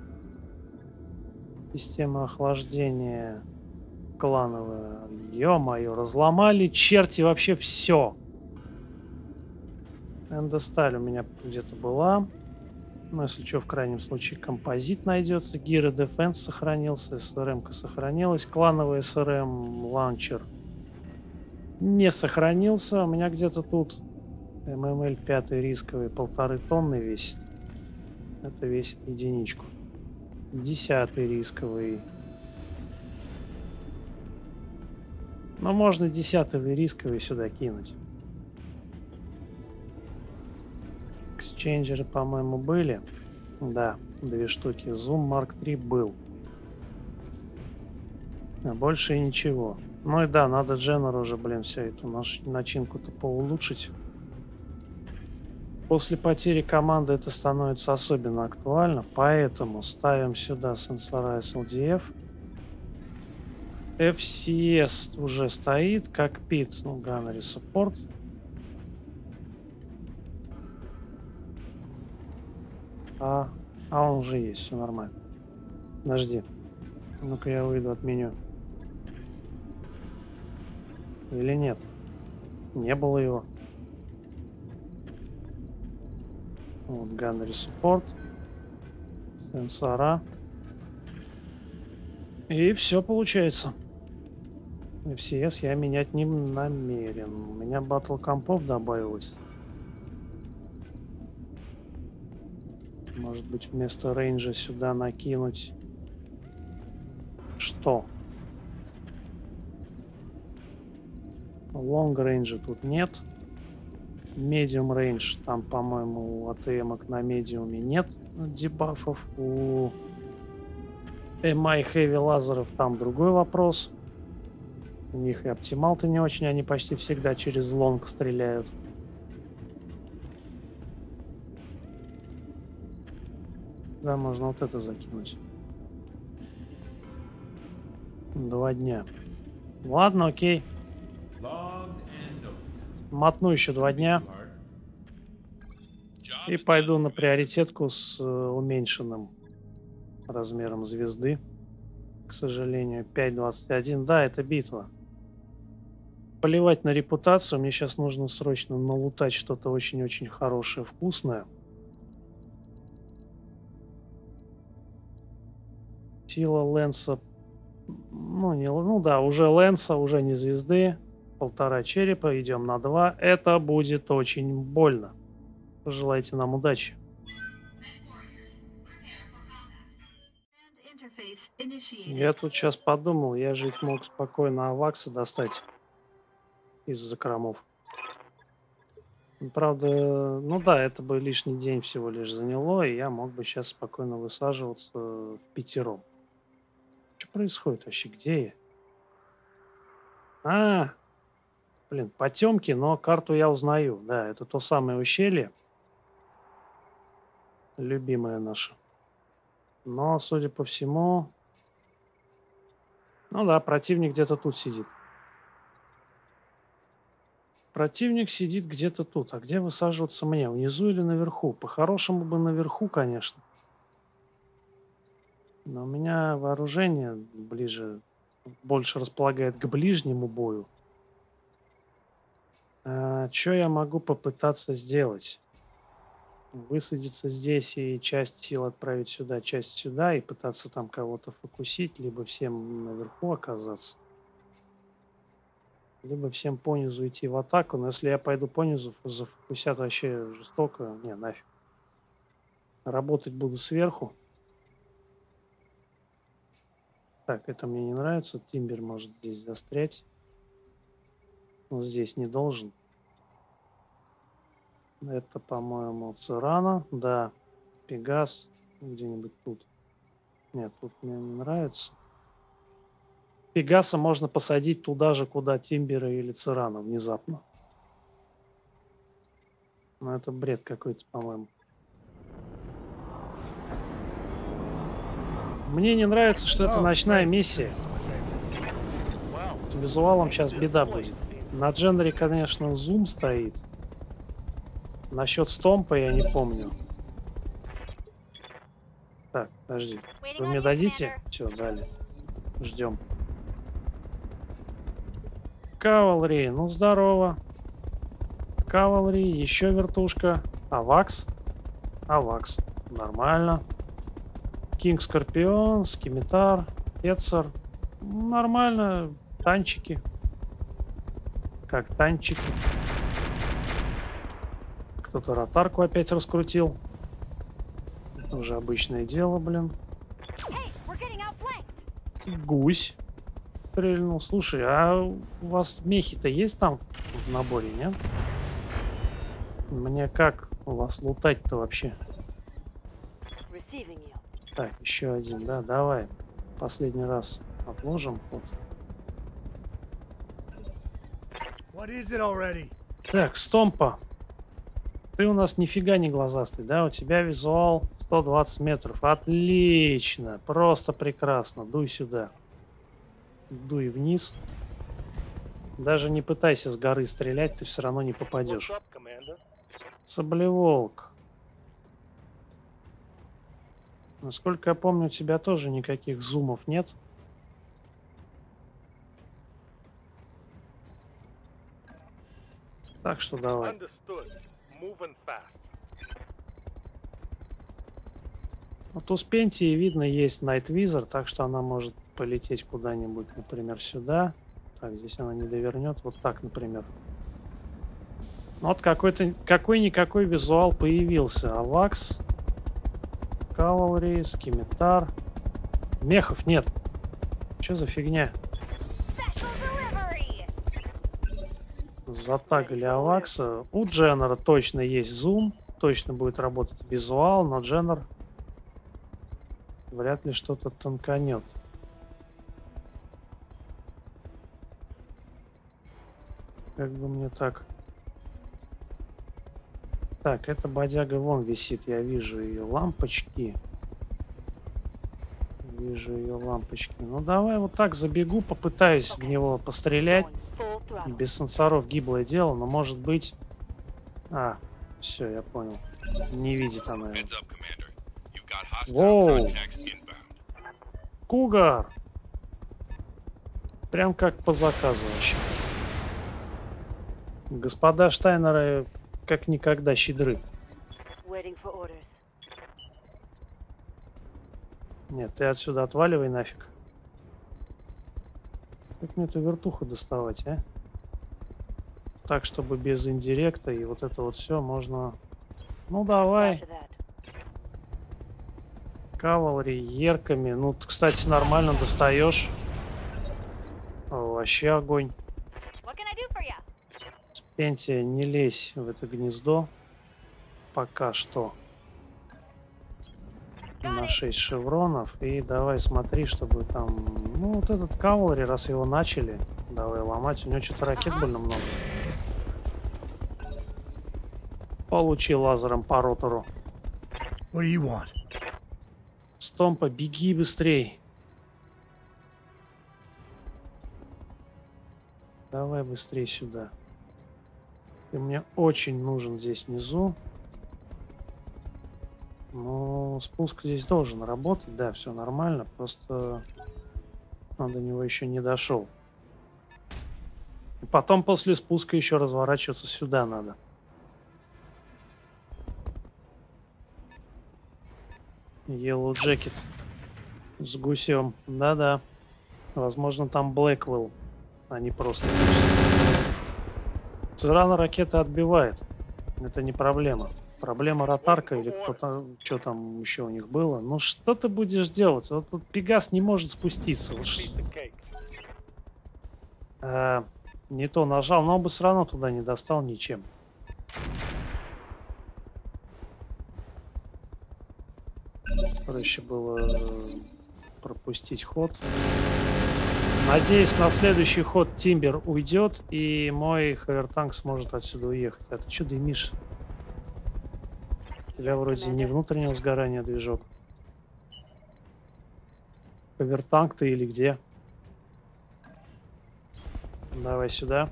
Система охлаждения клановая. Ё-моё, разломали черти вообще все. Эндосталь у меня где-то была. Ну, если что, в крайнем случае композит найдется. Гира Defense сохранился, SRM-ка сохранилась. Клановый SRM лаунчер не сохранился. У меня где-то тут ММЛ 5 рисковый 1,5 тонны весит. Это весит единичку. 10 рисковый. Но можно 10-й рисковый сюда кинуть. Эксченджеры, по-моему, были. Да, 2 штуки. Zoom Mark III был. А больше и ничего. Ну и да, надо Дженнеру уже, блин, всю эту начинку-то поулучшить. После потери команды это становится особенно актуально, поэтому ставим сюда Sensorize LDF. FCS уже стоит, кокпит, ну, Gunnery Support. А он уже есть, все нормально. Подожди. Ну-ка я выйду от меню. Или нет? Не было его. Вот Gunnery Support. Сенсора. И все получается. FCS я менять не намерен. У меня батл компов добавилось. Может быть, вместо рейнджа сюда накинуть что? Лонг рейнджа тут нет. Медиум рейндж, там, по-моему, у АТМок на медиуме нет дебафов. У MI Heavy лазеров там другой вопрос. У них и оптимал-то не очень, они почти всегда через лонг стреляют. Да, можно вот это закинуть. 2 дня. Ладно, окей. Мотну еще 2 дня. И пойду на приоритетку с уменьшенным размером звезды. К сожалению, 5.21. Да, это битва. Плевать на репутацию. Мне сейчас нужно срочно налутать что-то очень-очень хорошее, вкусное. Сила Лэнса. Ну да, уже Лэнса, уже не звезды. 1,5 черепа. Идем на 2. Это будет очень больно. Пожелайте нам удачи. Я тут сейчас подумал, я же их мог спокойно аваксы достать из закромов. Правда, ну да, это бы лишний день всего лишь заняло, и я мог бы сейчас спокойно высаживаться впятером. Что происходит вообще? Где я? Блин, потемки, но карту я узнаю. Да, это то самое ущелье. Любимое наше. Но, судя по всему... Ну да, противник где-то тут сидит. Противник сидит где-то тут. А где высаживаться мне? Внизу или наверху? По-хорошему бы наверху, конечно. Но у меня вооружение больше располагает к ближнему бою. Что я могу попытаться сделать? Высадиться здесь и часть сил отправить сюда, часть сюда и пытаться там кого-то фокусить, либо всем наверху оказаться. Либо всем понизу идти в атаку, но если я пойду понизу, зафокусят вообще жестоко. Не, нафиг. Работать буду сверху. Так, это мне не нравится. Тимбер может здесь застрять. Он здесь не должен. Это, по-моему, Цирана. Да. Пегас. Где-нибудь тут. Нет, тут мне не нравится. Пегаса можно посадить туда же, куда Тимбера или Цирана внезапно. Но это бред какой-то, по-моему. Мне не нравится, что это ночная миссия. С визуалом сейчас беда будет. На Дженнере, конечно, зум стоит. Насчет стомпа я не помню. Так, подожди. Вы мне дадите? Все, дали. Ждем. Кавалри, ну здорово. Кавалри, еще вертушка. Авакс. Авакс. Нормально. Кинг Скорпион, Скимитар, Эцер. Нормально. Танчики. Как танчики. Кто-то ротарку опять раскрутил. Это уже обычное дело, блин. Гусь стрельнул. Слушай, а у вас мехи-то есть там в наборе, нет? Мне как у вас лутать-то вообще? Так, еще один, да, давай. Последний раз отложим. Вот. Так, Стомпа. Ты у нас нифига не глазастый, да? У тебя визуал 120 метров. Отлично. Просто прекрасно. Дуй сюда. Дуй вниз. Даже не пытайся с горы стрелять, ты все равно не попадешь. Саблеволк. Насколько я помню, у тебя тоже никаких зумов нет. Так что давай. Understood. Moving fast. Вот у Спентии, видно, есть Night Wizard, так что она может полететь куда-нибудь, например, сюда. Так, здесь она не довернет. Вот так, например. Ну, вот какой-то какой-никакой визуал появился. Авакс, Кавалри, Скимитар. Мехов нет. Что за фигня? Затагали Авакса. У Дженнера точно есть зум. Точно будет работать визуал, но Дженнер вряд ли что-то тонканет. Как бы мне так... Так, эта бодяга вон висит. Я вижу ее лампочки. Вижу ее лампочки. Ну, давай вот так забегу, попытаюсь в него пострелять. Без сенсоров гиблое дело, но может быть... А, все, я понял. Не видит она его. Воу! Кугар! Прям как по заказу вообще. Господа Штайнеры как никогда щедры. Нет, ты отсюда отваливай нафиг. Как мне эту вертуху доставать, а? Так, чтобы без индиректа и вот это вот все можно... Ну, давай. Кавалри, ерками. Ну, кстати, нормально достаешь. О, вообще огонь. Спентия, не лезь в это гнездо. Пока что. На 6 шевронов. И давай смотри, чтобы там... Ну, вот этот кавалри, раз его начали, давай ломать. У него что-то ракет больно много. Получи лазером по ротору. What do you want? Стомпа, беги быстрей. Давай быстрей сюда. Ты мне очень нужен здесь внизу. Ну, спуск здесь должен работать. Да, все нормально. Просто он до него еще не дошел. И потом после спуска еще разворачиваться сюда надо. Yellow Jacket с гусем. Да-да. Возможно, там Блэквелл, а не просто гусь. Цирана ракета отбивает. Это не проблема. Проблема ротарка или кто-то, что там еще у них было. Ну что ты будешь делать? Вот тут Пегас не может спуститься. Не то нажал, но он бы все равно туда не достал ничем. Проще было пропустить ход. Надеюсь, на следующий ход Тимбер уйдет, и мой Хавертанк сможет отсюда уехать. А ты что дымишь? Я вроде не внутреннего сгорания движок. Хавертанк ты или где? Давай сюда.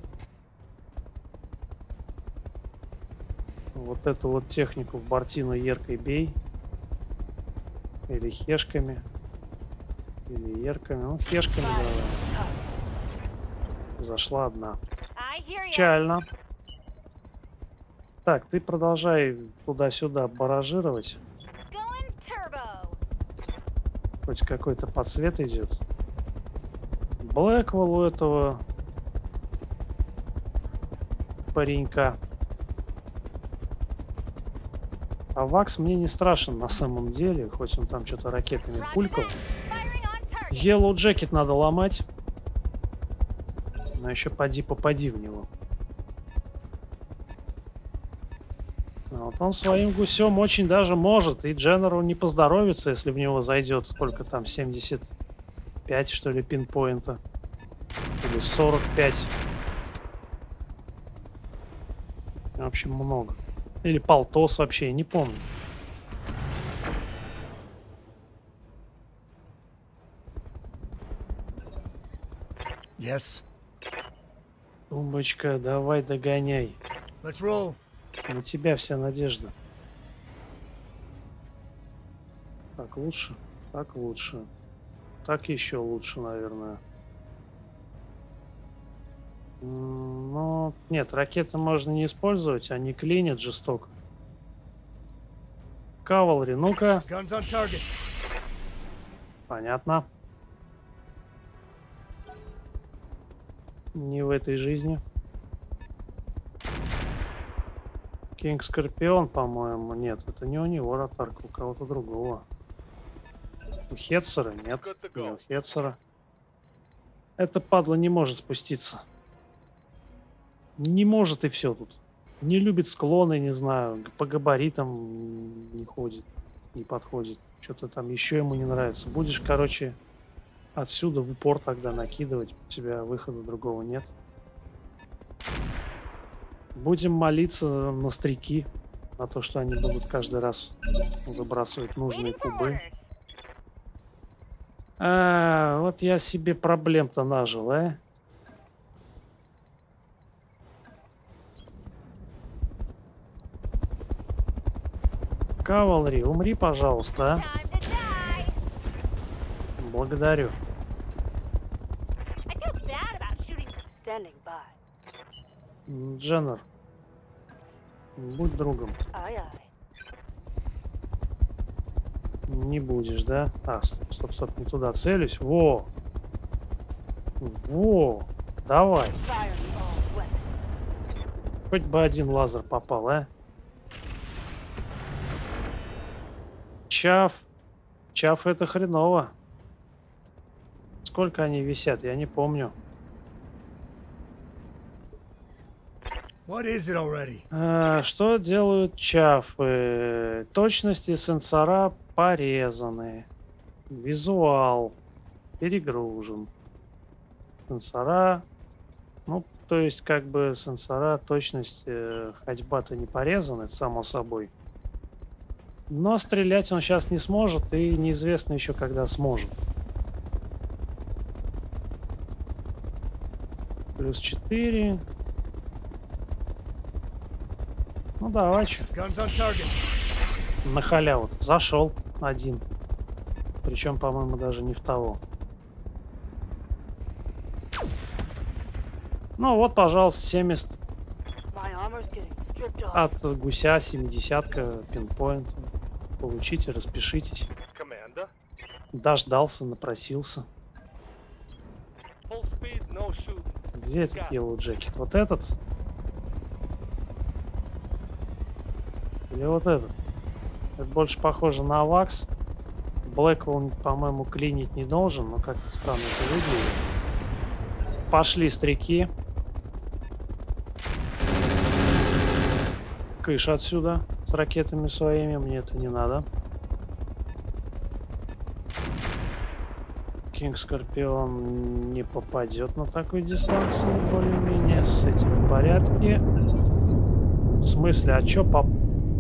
Вот эту вот технику в бортину еркой бей. Или хешками. Или ерками. Ну, хешками давай. Зашла одна. Печально. Так, ты продолжай туда-сюда баражировать. Хоть какой-то подсвет идет. Блэквелл у этого паренька. А Вакс мне не страшен на самом деле, хоть он там что-то ракетами пулькал. Yellow Jacket надо ломать. Но еще попади в него. А вот он своим гусем очень даже может. И Дженнеру не поздоровится, если в него зайдет. Сколько там? 75, что ли, пинпоинта. Или 45. В общем, много. Или полтос вообще, не помню. Yes. Тумбочка, давай догоняй. Let's roll. На тебя вся надежда. Так лучше? Так лучше. Так еще лучше, наверное. Ну, нет, ракеты можно не использовать, они клинят жестоко. Кавалри, ну-ка. Guns on target. Понятно. Не в этой жизни. Кинг Скорпион, по-моему, нет. Это не у него ротарка, у кого-то другого. У Хетцера? Нет, не у Хетцера. Эта падла не может спуститься. Не может и все тут. Не любит склоны, не знаю, по габаритам не ходит, не подходит. Что-то там еще ему не нравится. Будешь, короче, отсюда в упор тогда накидывать. У тебя выхода другого нет. Будем молиться на стрики, на то, что они будут каждый раз выбрасывать нужные кубы. Вот я себе проблем-то нажил, а? Кавалри, умри, пожалуйста, а? Time to die. Благодарю. I feel bad about shooting standing by. Дженнер, будь другом. Aye, aye. Не будешь, да? А, стоп, стоп, стоп, не туда целюсь. Во! Во! Давай. Fire me all weapons. Хоть бы один лазер попал, а? Чаф. Чаф это хреново. Сколько они висят, я не помню. What is it already? Что делают чафы? Точность и сенсора порезаны. Визуал перегружен. Сенсора... Ну, то есть, как бы сенсора, точность, ходьба-то не порезаны, само собой. Но стрелять он сейчас не сможет, и неизвестно еще, когда сможет. Плюс 4. Ну давай, чё. Guns on target. На халяву зашел один. Причем, по-моему, даже не в того. Ну вот, пожалуйста, 70 My armor's getting stripped off. от гуся, 70-ка, пинпоинт. Получите, распишитесь. Commander. Дождался, напросился. Full speed, no shoot. Где этот Yellow Jacket? Вот этот? Или вот этот? Это больше похоже на Авакс. Блэквелл, по-моему, клинить не должен, но как-то странно это выглядит. Пошли стрики. Кыш отсюда с ракетами своими, мне это не надо. Кинг Скорпион не попадет на такой дистанции, более-менее. С этим в порядке. В смысле, а чё по...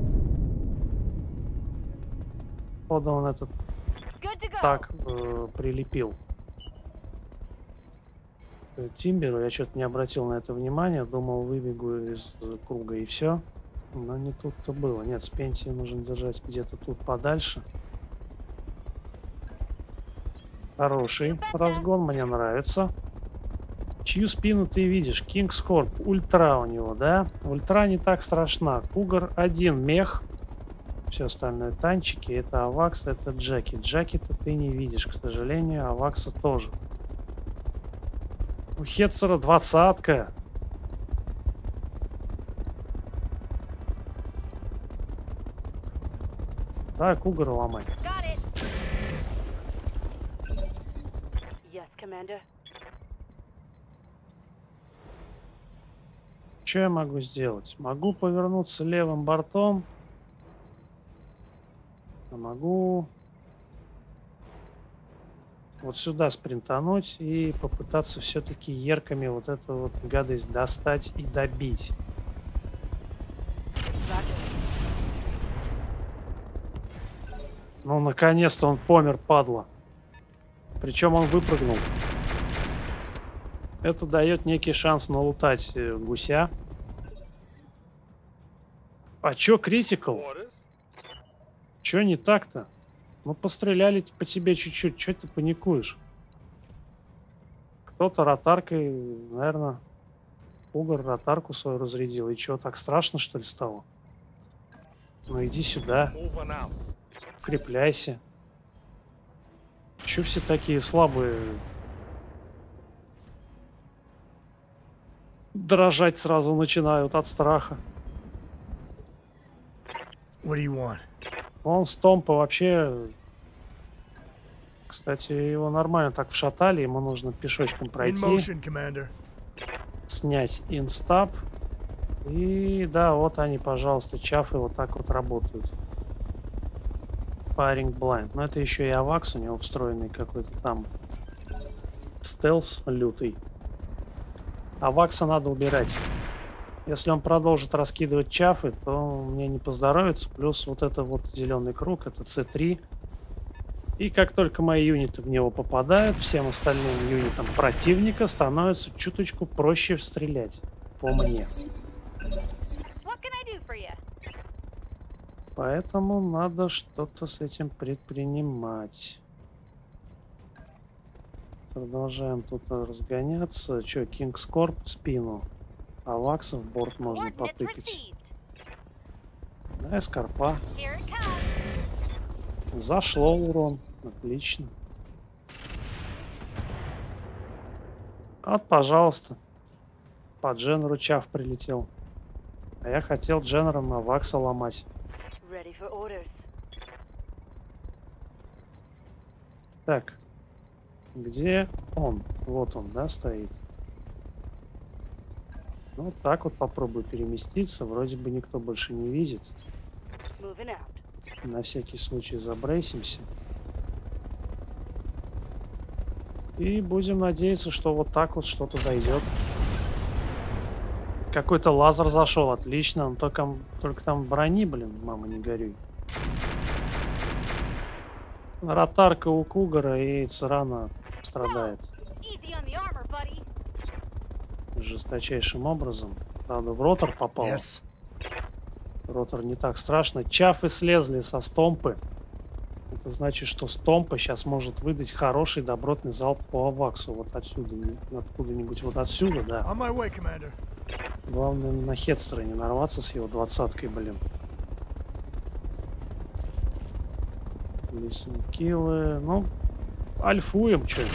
Пода он этот Good to go. так прилепил? Тимберу, я что-то не обратил на это внимания, думал, выбегу из круга и все. Но не тут-то было. Нет, Спенти нужно держать где-то тут подальше. Хороший разгон, мне нравится. Чью спину ты видишь? Кингскорп, ультра у него, да? Ультра не так страшна. Кугар один мех. Все остальное танчики. Это Авакс, это Джеки. Джеки-то ты не видишь, к сожалению. Авакса тоже. У Хетцера 20-ка. Да, Кугар ломай. Got it. Yes, Commander. Что я могу сделать? Могу повернуться левым бортом. А могу вот сюда спринтануть и попытаться все-таки ерками вот эту вот гадость достать и добить. Ну, наконец-то он помер, падла. Причем он выпрыгнул. Это дает некий шанс налутать гуся. А чё критикал? Orders. Чё не так-то? Ну, постреляли по тебе чуть-чуть. Чё ты паникуешь? Кто-то ротаркой, наверное, Кугар ротарку свою разрядил. И чё, так страшно, что ли, стало? Ну иди сюда, Move on out. укрепляйся. Чё все такие слабые? Дрожать сразу начинают от страха. What do you want? Он Стомпа вообще... Кстати, его нормально так вшатали. Ему нужно пешочком In пройти. motion, Commander. Снять инстаб. И да, вот они, пожалуйста, чафы вот так вот работают. Firing blind. Но это еще и авакс у него встроенный какой-то там. Стелс лютый. Авакса надо убирать. Если он продолжит раскидывать чафы, то мне не поздоровится. Плюс вот это вот зеленый круг, это C3. И как только мои юниты в него попадают, всем остальным юнитам противника становится чуточку проще стрелять по мне. What can I do for you? Поэтому надо что-то с этим предпринимать. Продолжаем тут разгоняться. Че, Кингскорп в спину. Аваксов в борт можно Coordinates потыкать. received. Да, Скорпа. Here it comes. Зашло урон. Отлично. Вот, пожалуйста. По Дженеру чаф прилетел. А я хотел Дженером Авакса ломать. Ready for orders. Так. Где он? Вот он, да, стоит? Ну, вот так вот попробую переместиться. Вроде бы никто больше не видит. Moving out. На всякий случай забрейсимся. И будем надеяться, что вот так вот что-то зайдет. Какой-то лазер зашел, отлично. Он только там брони, блин, мама не горюй. Ротарка у Кугара и Цирана страдает Easy on the armor, buddy. жесточайшим образом. Правда, в ротор попал. Yes. Ротор не так страшно. Чафы слезли со Стомпы. Это значит, что Стомпа сейчас может выдать хороший добротный залп по Аваксу. Вот отсюда, откуда-нибудь вот отсюда, да. On my way, Commander. Главное на Хетцера не нарваться с его 20-кой, блин. Лесенкилы. Ну, альфуем, чё.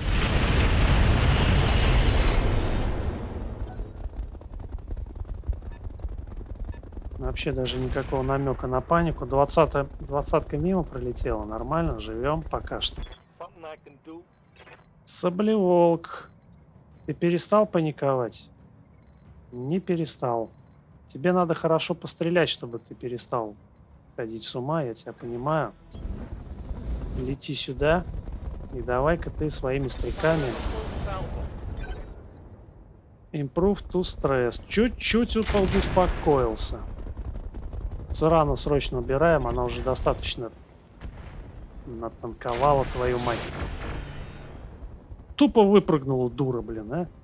Вообще даже никакого намека на панику. 20-ка мимо пролетела. Нормально, живем пока что. Something I can do. Саблеволк. Ты перестал паниковать? Не перестал. Тебе надо хорошо пострелять, чтобы ты перестал сходить с ума, я тебя понимаю. Лети сюда. И давай-ка ты своими стрелками. Improve to stress. Чуть-чуть успокоился. Цирану срочно убираем, она уже достаточно натанковала, твою мать. Тупо выпрыгнула, дура, блин, а.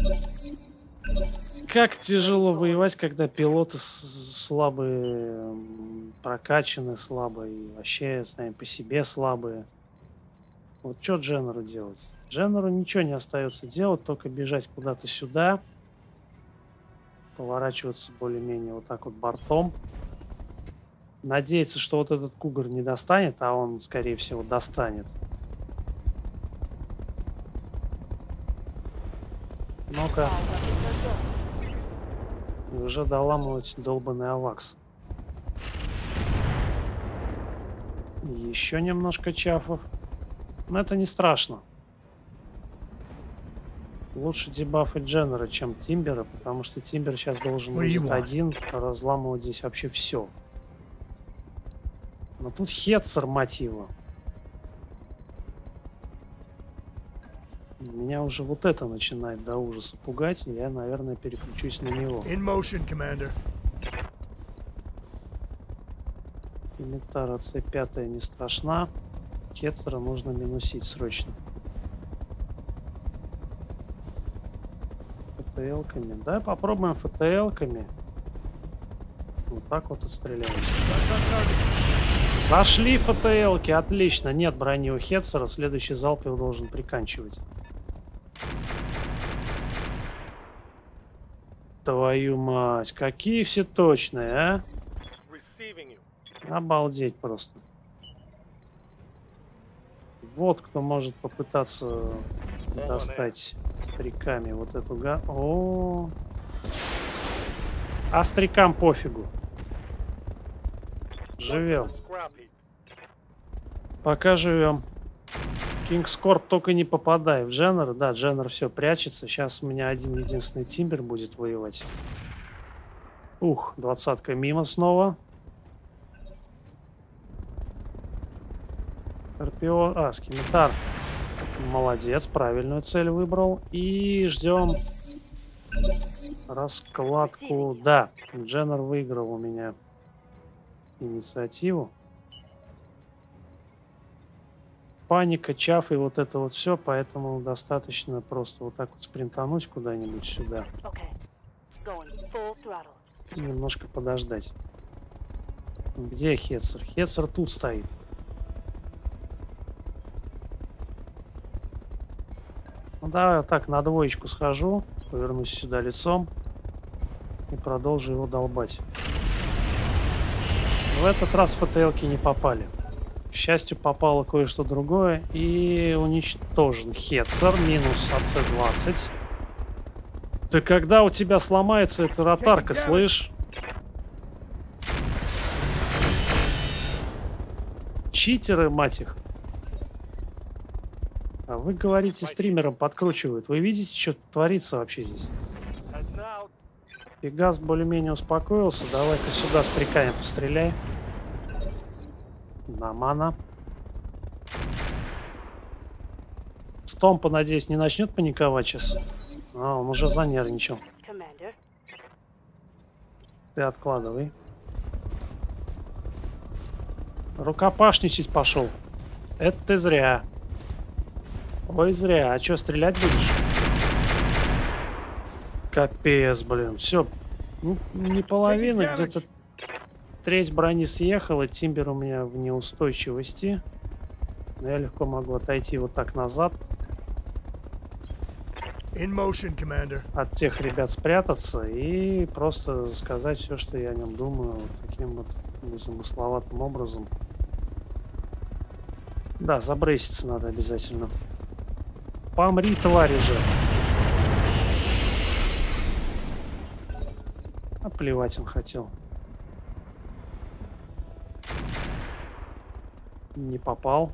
Как тяжело воевать, когда пилоты слабые, прокачаны слабые, и вообще сами по себе слабые. Вот что Дженеру делать? Дженеру ничего не остается делать, только бежать куда-то сюда. Поворачиваться более-менее вот так вот бортом. Надеяться, что вот этот Кугар не достанет, а он, скорее всего, достанет. Ну-ка. И уже доламывать долбанный авакс. Еще немножко чафов. Но это не страшно. Лучше дебафать Дженнера, чем Тимбера, потому что Тимбер сейчас должен будет один разламывать здесь вообще все. Но тут Хетцер, мать его. Меня уже вот это начинает до ужаса пугать, и я, наверное, переключусь на него. In motion, Commander. Имитара C5 не страшна. Хетцера нужно минусить срочно. ФТЛ-ками. Да, попробуем ФТЛ-ками. Вот так вот отстреляемся. Зашли ФТЛ-ки, отлично. Нет брони у Хетцера, следующий залп его должен приканчивать. Твою мать, какие все точные, а? Receiving you. Обалдеть просто. Вот кто может попытаться достать стреками вот эту О. А стрекам пофигу. Живем. Scrap heap. Пока живем. Кингскорп только не попадай в Дженнер. Да, Дженнер все прячется. Сейчас у меня один единственный Тимбер будет воевать. Ух, 20-ка мимо снова. Скорпион. А, Скимитар. Молодец, правильную цель выбрал. И ждем раскладку. Да, Дженнер выиграл у меня инициативу. Паника, чаф и вот это вот все, поэтому достаточно просто вот так вот спринтануть куда-нибудь сюда Okay. Going full throttle. и немножко подождать. Где Хетцер? Хетцер тут стоит. Ну да, так, на двоечку схожу, повернусь сюда лицом и продолжу его долбать. В этот раз ФТЛки не попали. К счастью, попало кое-что другое и уничтожен Хетцер, минус АЦ-20. Ты когда у тебя сломается эта ротарка, слышь? Читеры, мать их. А вы говорите, стримерам подкручивают. Вы видите, что творится вообще здесь? Heading out. Пегас более-менее успокоился. Давай-ка сюда стреками постреляй. На мана. Стомпа, надеюсь, не начнет паниковать сейчас. А, он уже занервничал. Commander. Ты откладывай. Рукопашничать пошел. Это ты зря. Ой, зря. А что, стрелять будешь? Капец, блин. Все. Ну, не половина, где-то треть брони съехала. Тимбер у меня в неустойчивости. Но я легко могу отойти вот так назад. In motion, Commander. От тех ребят спрятаться и просто сказать все, что я о нем думаю, вот таким вот незамысловатым образом. Да, забрейситься надо обязательно. Помри, твари же. А плевать он хотел. Не попал.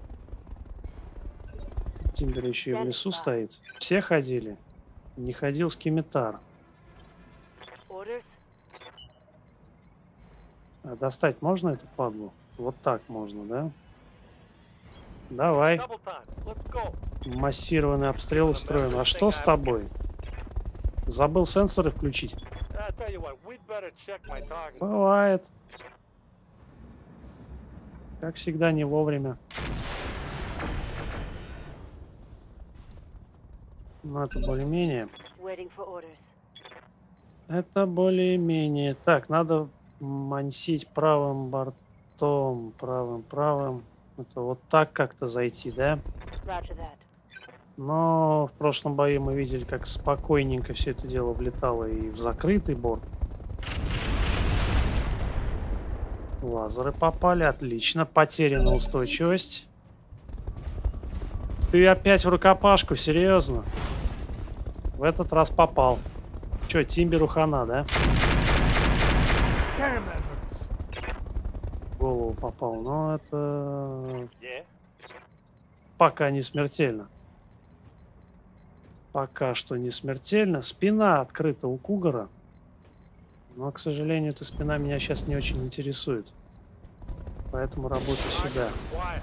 Тимбер еще и в лесу стоит. Все ходили. Не ходил Скимитар. Orders. А достать можно эту падлу? Вот так можно, да? Давай. Double time. Let's go. Массированный обстрел устроен. А что с тобой? Забыл сенсоры включить? I tell you what, we'd better check my target. Бывает. Как всегда, не вовремя. Ну, это более-менее. Waiting for orders. Это более-менее. Так, надо мансить правым бортом. Правым. Это вот так как-то зайти, да? Roger that. Но в прошлом бою мы видели, как спокойненько все это дело влетало и в закрытый борт. Лазеры попали, отлично. Потеряна устойчивость. Ты опять в рукопашку, серьезно? В этот раз попал. Че, Тимберу хана, да? Damn, that hurts. В голову попал. Но это Yeah. пока не смертельно. Пока что не смертельно. Спина открыта у Кугара. Но, к сожалению, эта спина меня сейчас не очень интересует. Поэтому работаю сюда. Quiet.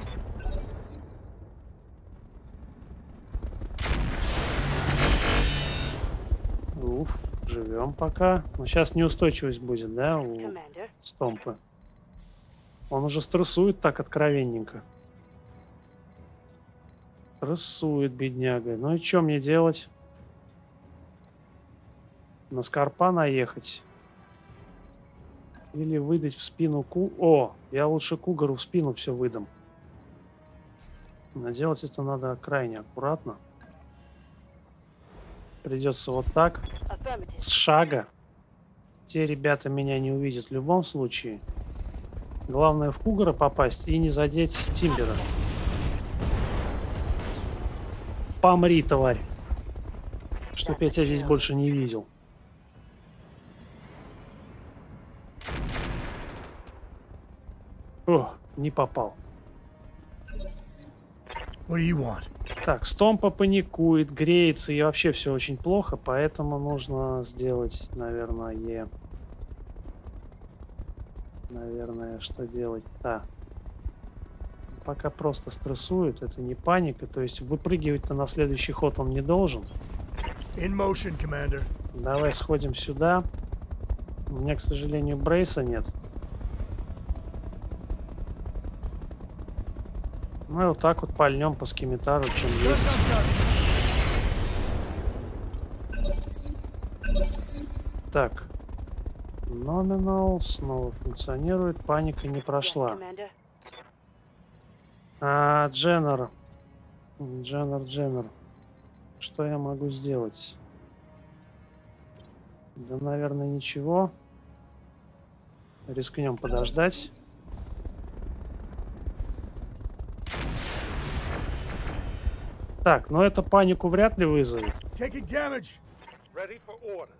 Уф, живем пока. Но сейчас неустойчивость будет, да, у Commander. Стомпа. Он уже стрессует так откровенненько. Стрессует, бедняга. Ну и что мне делать? На Скорпа наехать? Или выдать в спину О, я лучше Кугару в спину все выдам. Но делать это надо крайне аккуратно. Придется вот так, Affirmative. с шага. Те ребята меня не увидят в любом случае. Главное в Кугара попасть и не задеть Тимбера. Помри, тварь. Чтоб я тебя здесь больше не видел. О, не попал. What do you want? Так, Стомпа паникует, греется, и вообще все очень плохо, поэтому нужно сделать, наверное, что делать? Да. Пока просто стрессует, это не паника, то есть выпрыгивать-то на следующий ход он не должен. In motion, Commander. Давай сходим сюда. У меня, к сожалению, брейса нет. Ну и вот так вот пальнем по скимитару, чем есть. Так. Номинал снова функционирует. Паника не Yes, прошла. Commander. Дженнер. Дженнер. Что я могу сделать? Да, наверное, ничего. Рискнем подождать. Так, но это панику вряд ли вызовет. Taking damage. Ready for orders.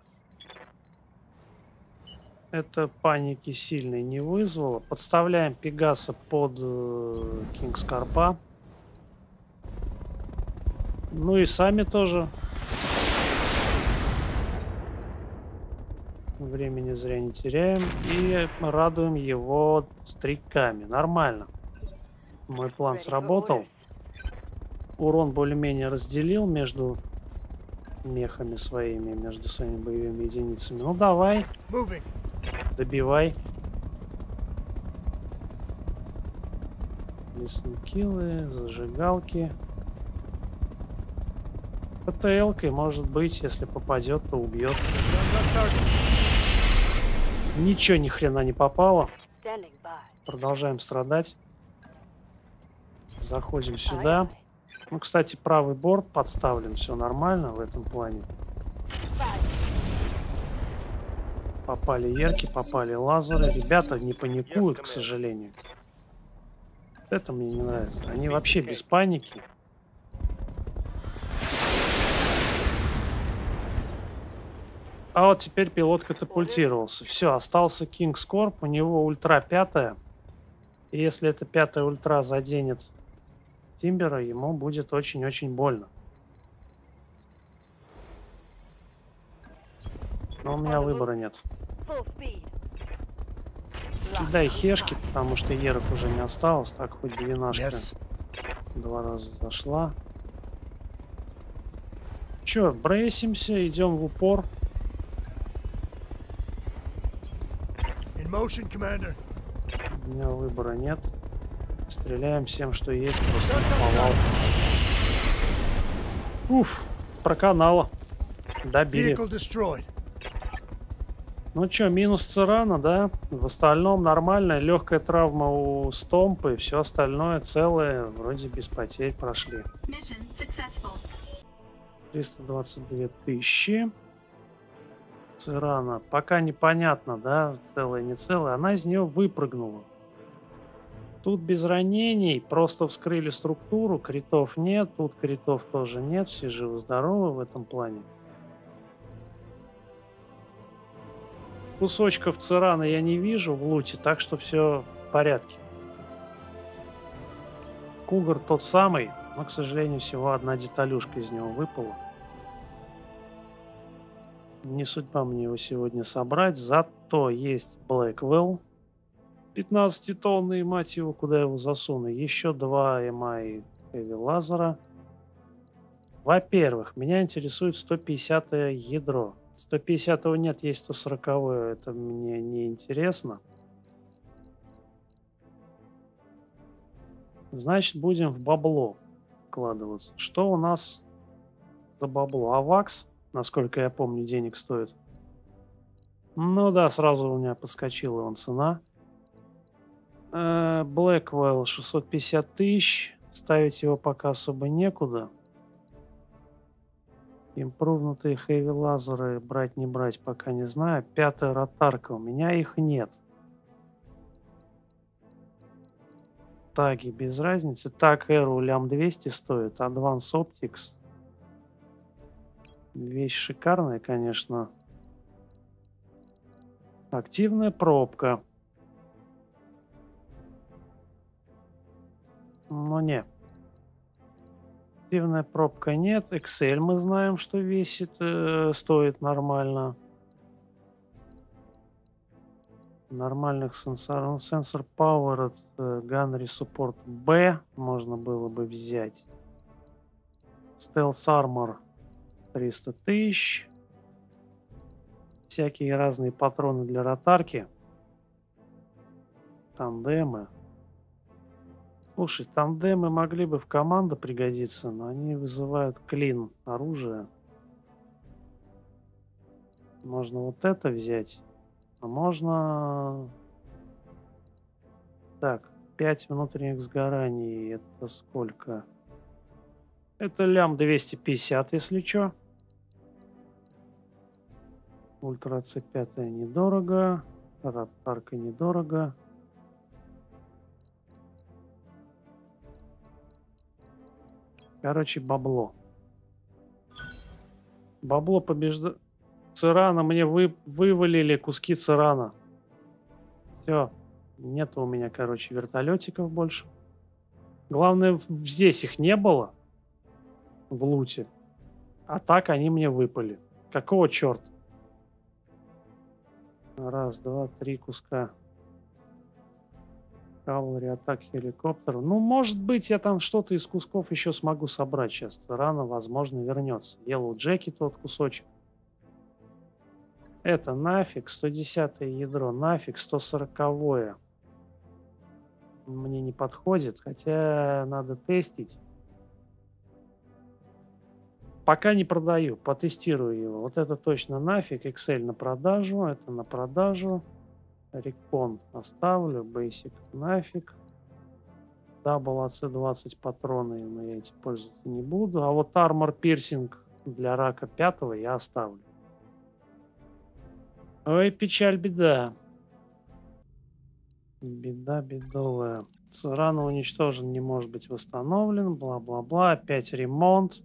Это паники сильной не вызвало. Подставляем Пегаса под Кингскарпа. Ну и сами тоже. Времени зря не теряем. И радуем его стриками. Нормально. Мой план Ready for сработал. orders. Урон более-менее разделил между мехами своими, между своими боевыми единицами. Ну давай, Moving. добивай. Лесникилы, зажигалки. ПТЛ-кой, может быть, если попадет, то убьет. Ничего ни хрена не попало. Standing by. Продолжаем страдать. Заходим Aye, сюда. aye. Ну, кстати, правый борт подставлен, все нормально в этом плане. Fire. Попали ерки, попали лазеры. Ребята не паникуют, к сожалению. Вот это мне не нравится. Они вообще без паники. А вот теперь пилот катапультировался. Все, остался Кингскорп. У него ультра 5. И если эта 5-я ультра заденет Тимбера, ему будет очень-очень больно. Но у меня выбора нет. Full speed. Кидай хешки, потому что ерок уже не осталось. Так, хоть двенашка Yes. 2 раза зашла. Че, брейсимся, идем в упор. In motion, Commander. У меня выбора нет. Стреляем всем, что есть, просто наповал. Уф, проканало. Добили. Vehicle destroyed. Ну чё, минус Церана, да? В остальном нормально. Легкая травма у Стомпа и все остальное целое. Вроде без потерь прошли. Mission successful. 322 тысячи. Церана. Пока непонятно, да, целая, не целая. Она из нее выпрыгнула. Тут без ранений. Просто вскрыли структуру. Критов нет. Тут критов тоже нет. Все живы-здоровы в этом плане. Кусочков Церана я не вижу в луте, так что все в порядке. Кугар тот самый, но, к сожалению, всего одна деталюшка из него выпала. Не судьба мне его сегодня собрать, зато есть Блэквелл. 15-тонный, мать его, куда я его засуну. Еще 2 MI Heavy лазера. Во-первых, меня интересует 150-е ядро. 150-го нет, есть 140-е. Это мне не интересно. Значит, будем в бабло вкладываться. Что у нас за бабло? Авакс, насколько я помню, денег стоит. Ну да, сразу у меня подскочила вон цена. Blackwell 650 тысяч. Ставить его пока особо некуда. Импрувнутые хэви лазеры брать не брать пока не знаю. 5-я ротарка. У меня их нет. Таги без разницы. Так, Эру лям 200 стоит. Advance Optics. Вещь шикарная, конечно. Активная пробка. Но нет. Активная пробка нет. Excel мы знаем, что весит, стоит нормально. Нормальных сенсоров. Сенсор Power от Gunnery Support B можно было бы взять. Stealth Armor 300 тысяч. Всякие разные патроны для ротарки. Тандемы. Слушай, тандемы могли бы в команду пригодиться, но они вызывают клин оружия. Можно вот это взять. А можно... Так, 5 внутренних сгораний. Это сколько? Это лям 250, если что. Ультра C5 недорого. Ротарка недорого. Короче, бабло. Бабло побеждает. Цирана мне вывалили куски цирана. Все. Нету у меня, короче, вертолетиков больше. Главное, здесь их не было. В луте. А так они мне выпали. Какого черта? Раз, два, 3 куска. Кавалери, атак, хеликоптер. Ну, может быть, я там что-то из кусков еще смогу собрать сейчас. Рано, возможно, вернется. Yellow Jacket тот кусочек. Это нафиг. 110-е ядро. Нафиг. 140-е. Мне не подходит. Хотя надо тестить. Пока не продаю. Потестирую его. Вот это точно нафиг. Excel на продажу. Это на продажу. Рекон оставлю, Basic нафиг. Double AC-20 патроны, но я эти пользоваться не буду. А вот Armor Piercing для рака 5-го я оставлю. Ой, печаль, беда. Беда бедовая. Рано уничтожен, не может быть восстановлен. Бла-бла-бла. Опять ремонт.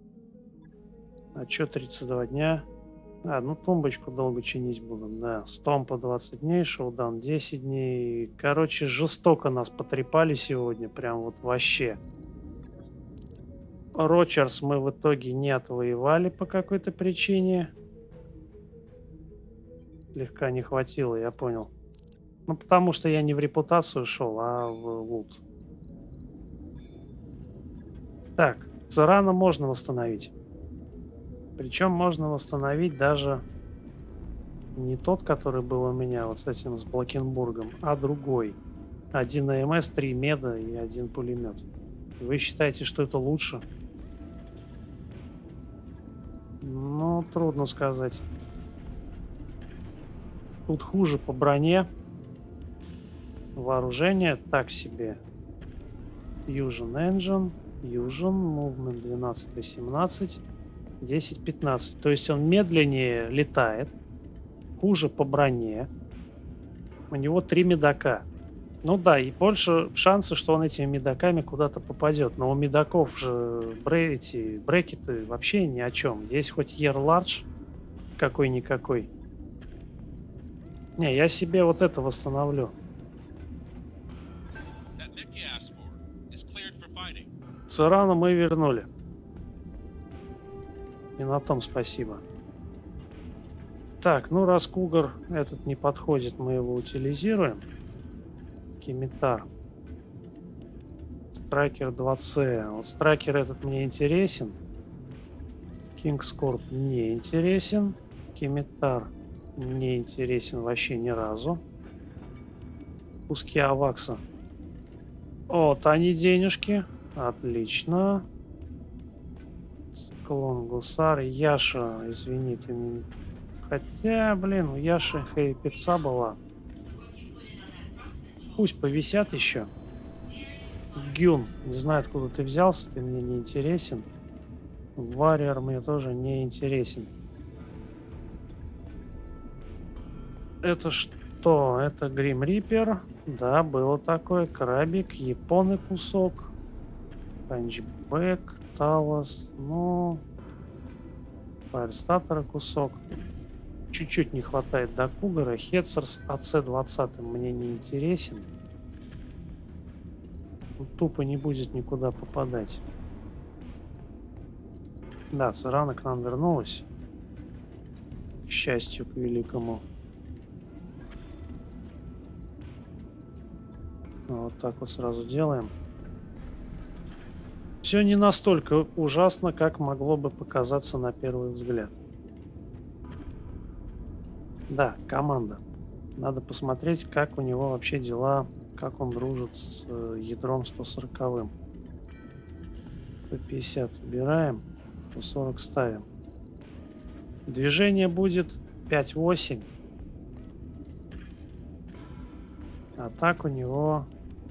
А чё 32 дня? А, ну тумбочку долго чинить будем, да. Стомпа 20 дней, шоудаун 10 дней. Короче, жестоко нас потрепали сегодня, прям вот вообще. Рочерс мы в итоге не отвоевали по какой-то причине. Слегка не хватило, я понял. Ну, потому что я не в репутацию шел, а в лут. Так, Цирана можно восстановить. Причем можно восстановить даже не тот, который был у меня, вот с этим, с Блокенбургом, а другой. 1 АМС, 3 меда и 1 пулемет. Вы считаете, что это лучше? Ну, трудно сказать. Тут хуже по броне. Вооружение так себе. Fusion Engine, Fusion, Movement 12-18. 10-15. То есть он медленнее летает. Хуже по броне. У него 3 медака. Ну да, и больше шансов, что он этими медаками куда-то попадет. Но у медаков же эти брекеты вообще ни о чем. Здесь хоть Year Large какой-никакой. Не, я себе вот это восстановлю. Цирану мы вернули. И на том спасибо. Так, ну раз Кугар этот не подходит, мы его утилизируем. Скимитар. Страйкер 2C. Вот страйкер этот мне интересен. Кингскорп не интересен. Скимитар не интересен вообще ни разу. Куски Авакса. Вот они денежки. Отлично. Циклон, Гусар, Яша, извини, ты мне... Хотя, блин, у Яши певца была. Пусть повисят еще. Гюн, не знаю, откуда ты взялся, ты мне не интересен. Warrior мне тоже не интересен. Это что? Это Grim Reaper. Да, было такое. Крабик, японы кусок. Ханчбэк, Талос. Ну... Фаерстатера кусок. Чуть-чуть не хватает до Кугара. Хетцерс АЦ-20 мне не интересен. Тупо не будет никуда попадать. Да, Сарана к нам вернулась. К счастью, к великому. Вот так вот сразу делаем. Все не настолько ужасно, как могло бы показаться на первый взгляд. Да, команда. Надо посмотреть, как у него вообще дела, как он дружит с ядром 140-м. 150 убираем, 140 ставим. Движение будет 5-8. А так у него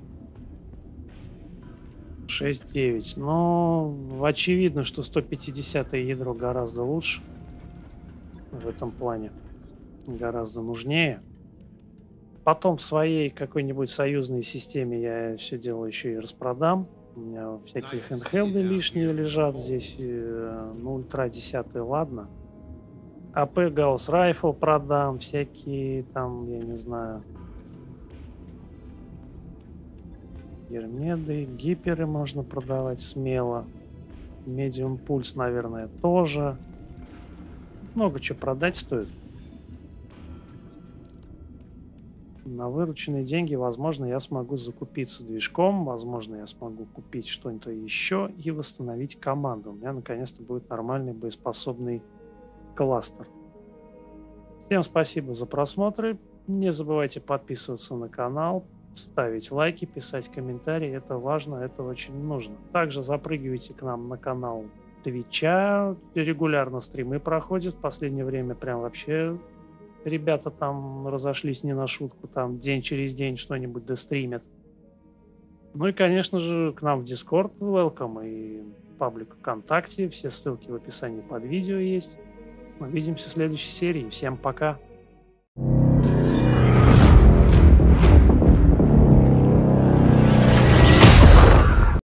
6-9. Но очевидно, что 150-е ядро гораздо лучше в этом плане. Гораздо нужнее. Потом в своей какой-нибудь союзной системе я все дело еще и распродам. У меня всякие хэндхелды лишние лежат здесь. Ну, ультра 10, ладно. АП Гаусс Райфл продам. Всякие там, я не знаю. Гермеды, гиперы можно продавать смело. Медиум пульс, наверное, тоже. Много чего продать стоит. На вырученные деньги, возможно, я смогу закупиться движком, возможно, я смогу купить что-нибудь еще и восстановить команду. У меня наконец-то будет нормальный боеспособный кластер. Всем спасибо за просмотры. Не забывайте подписываться на канал, ставить лайки, писать комментарии. Это важно, это очень нужно. Также запрыгивайте к нам на канал Твича. Регулярно стримы проходят. В последнее время прям вообще... Ребята там разошлись не на шутку, там день через день что-нибудь достримят. Ну и, конечно же, к нам в Discord welcome и паблик ВКонтакте. Все ссылки в описании под видео есть. Увидимся в следующей серии. Всем пока!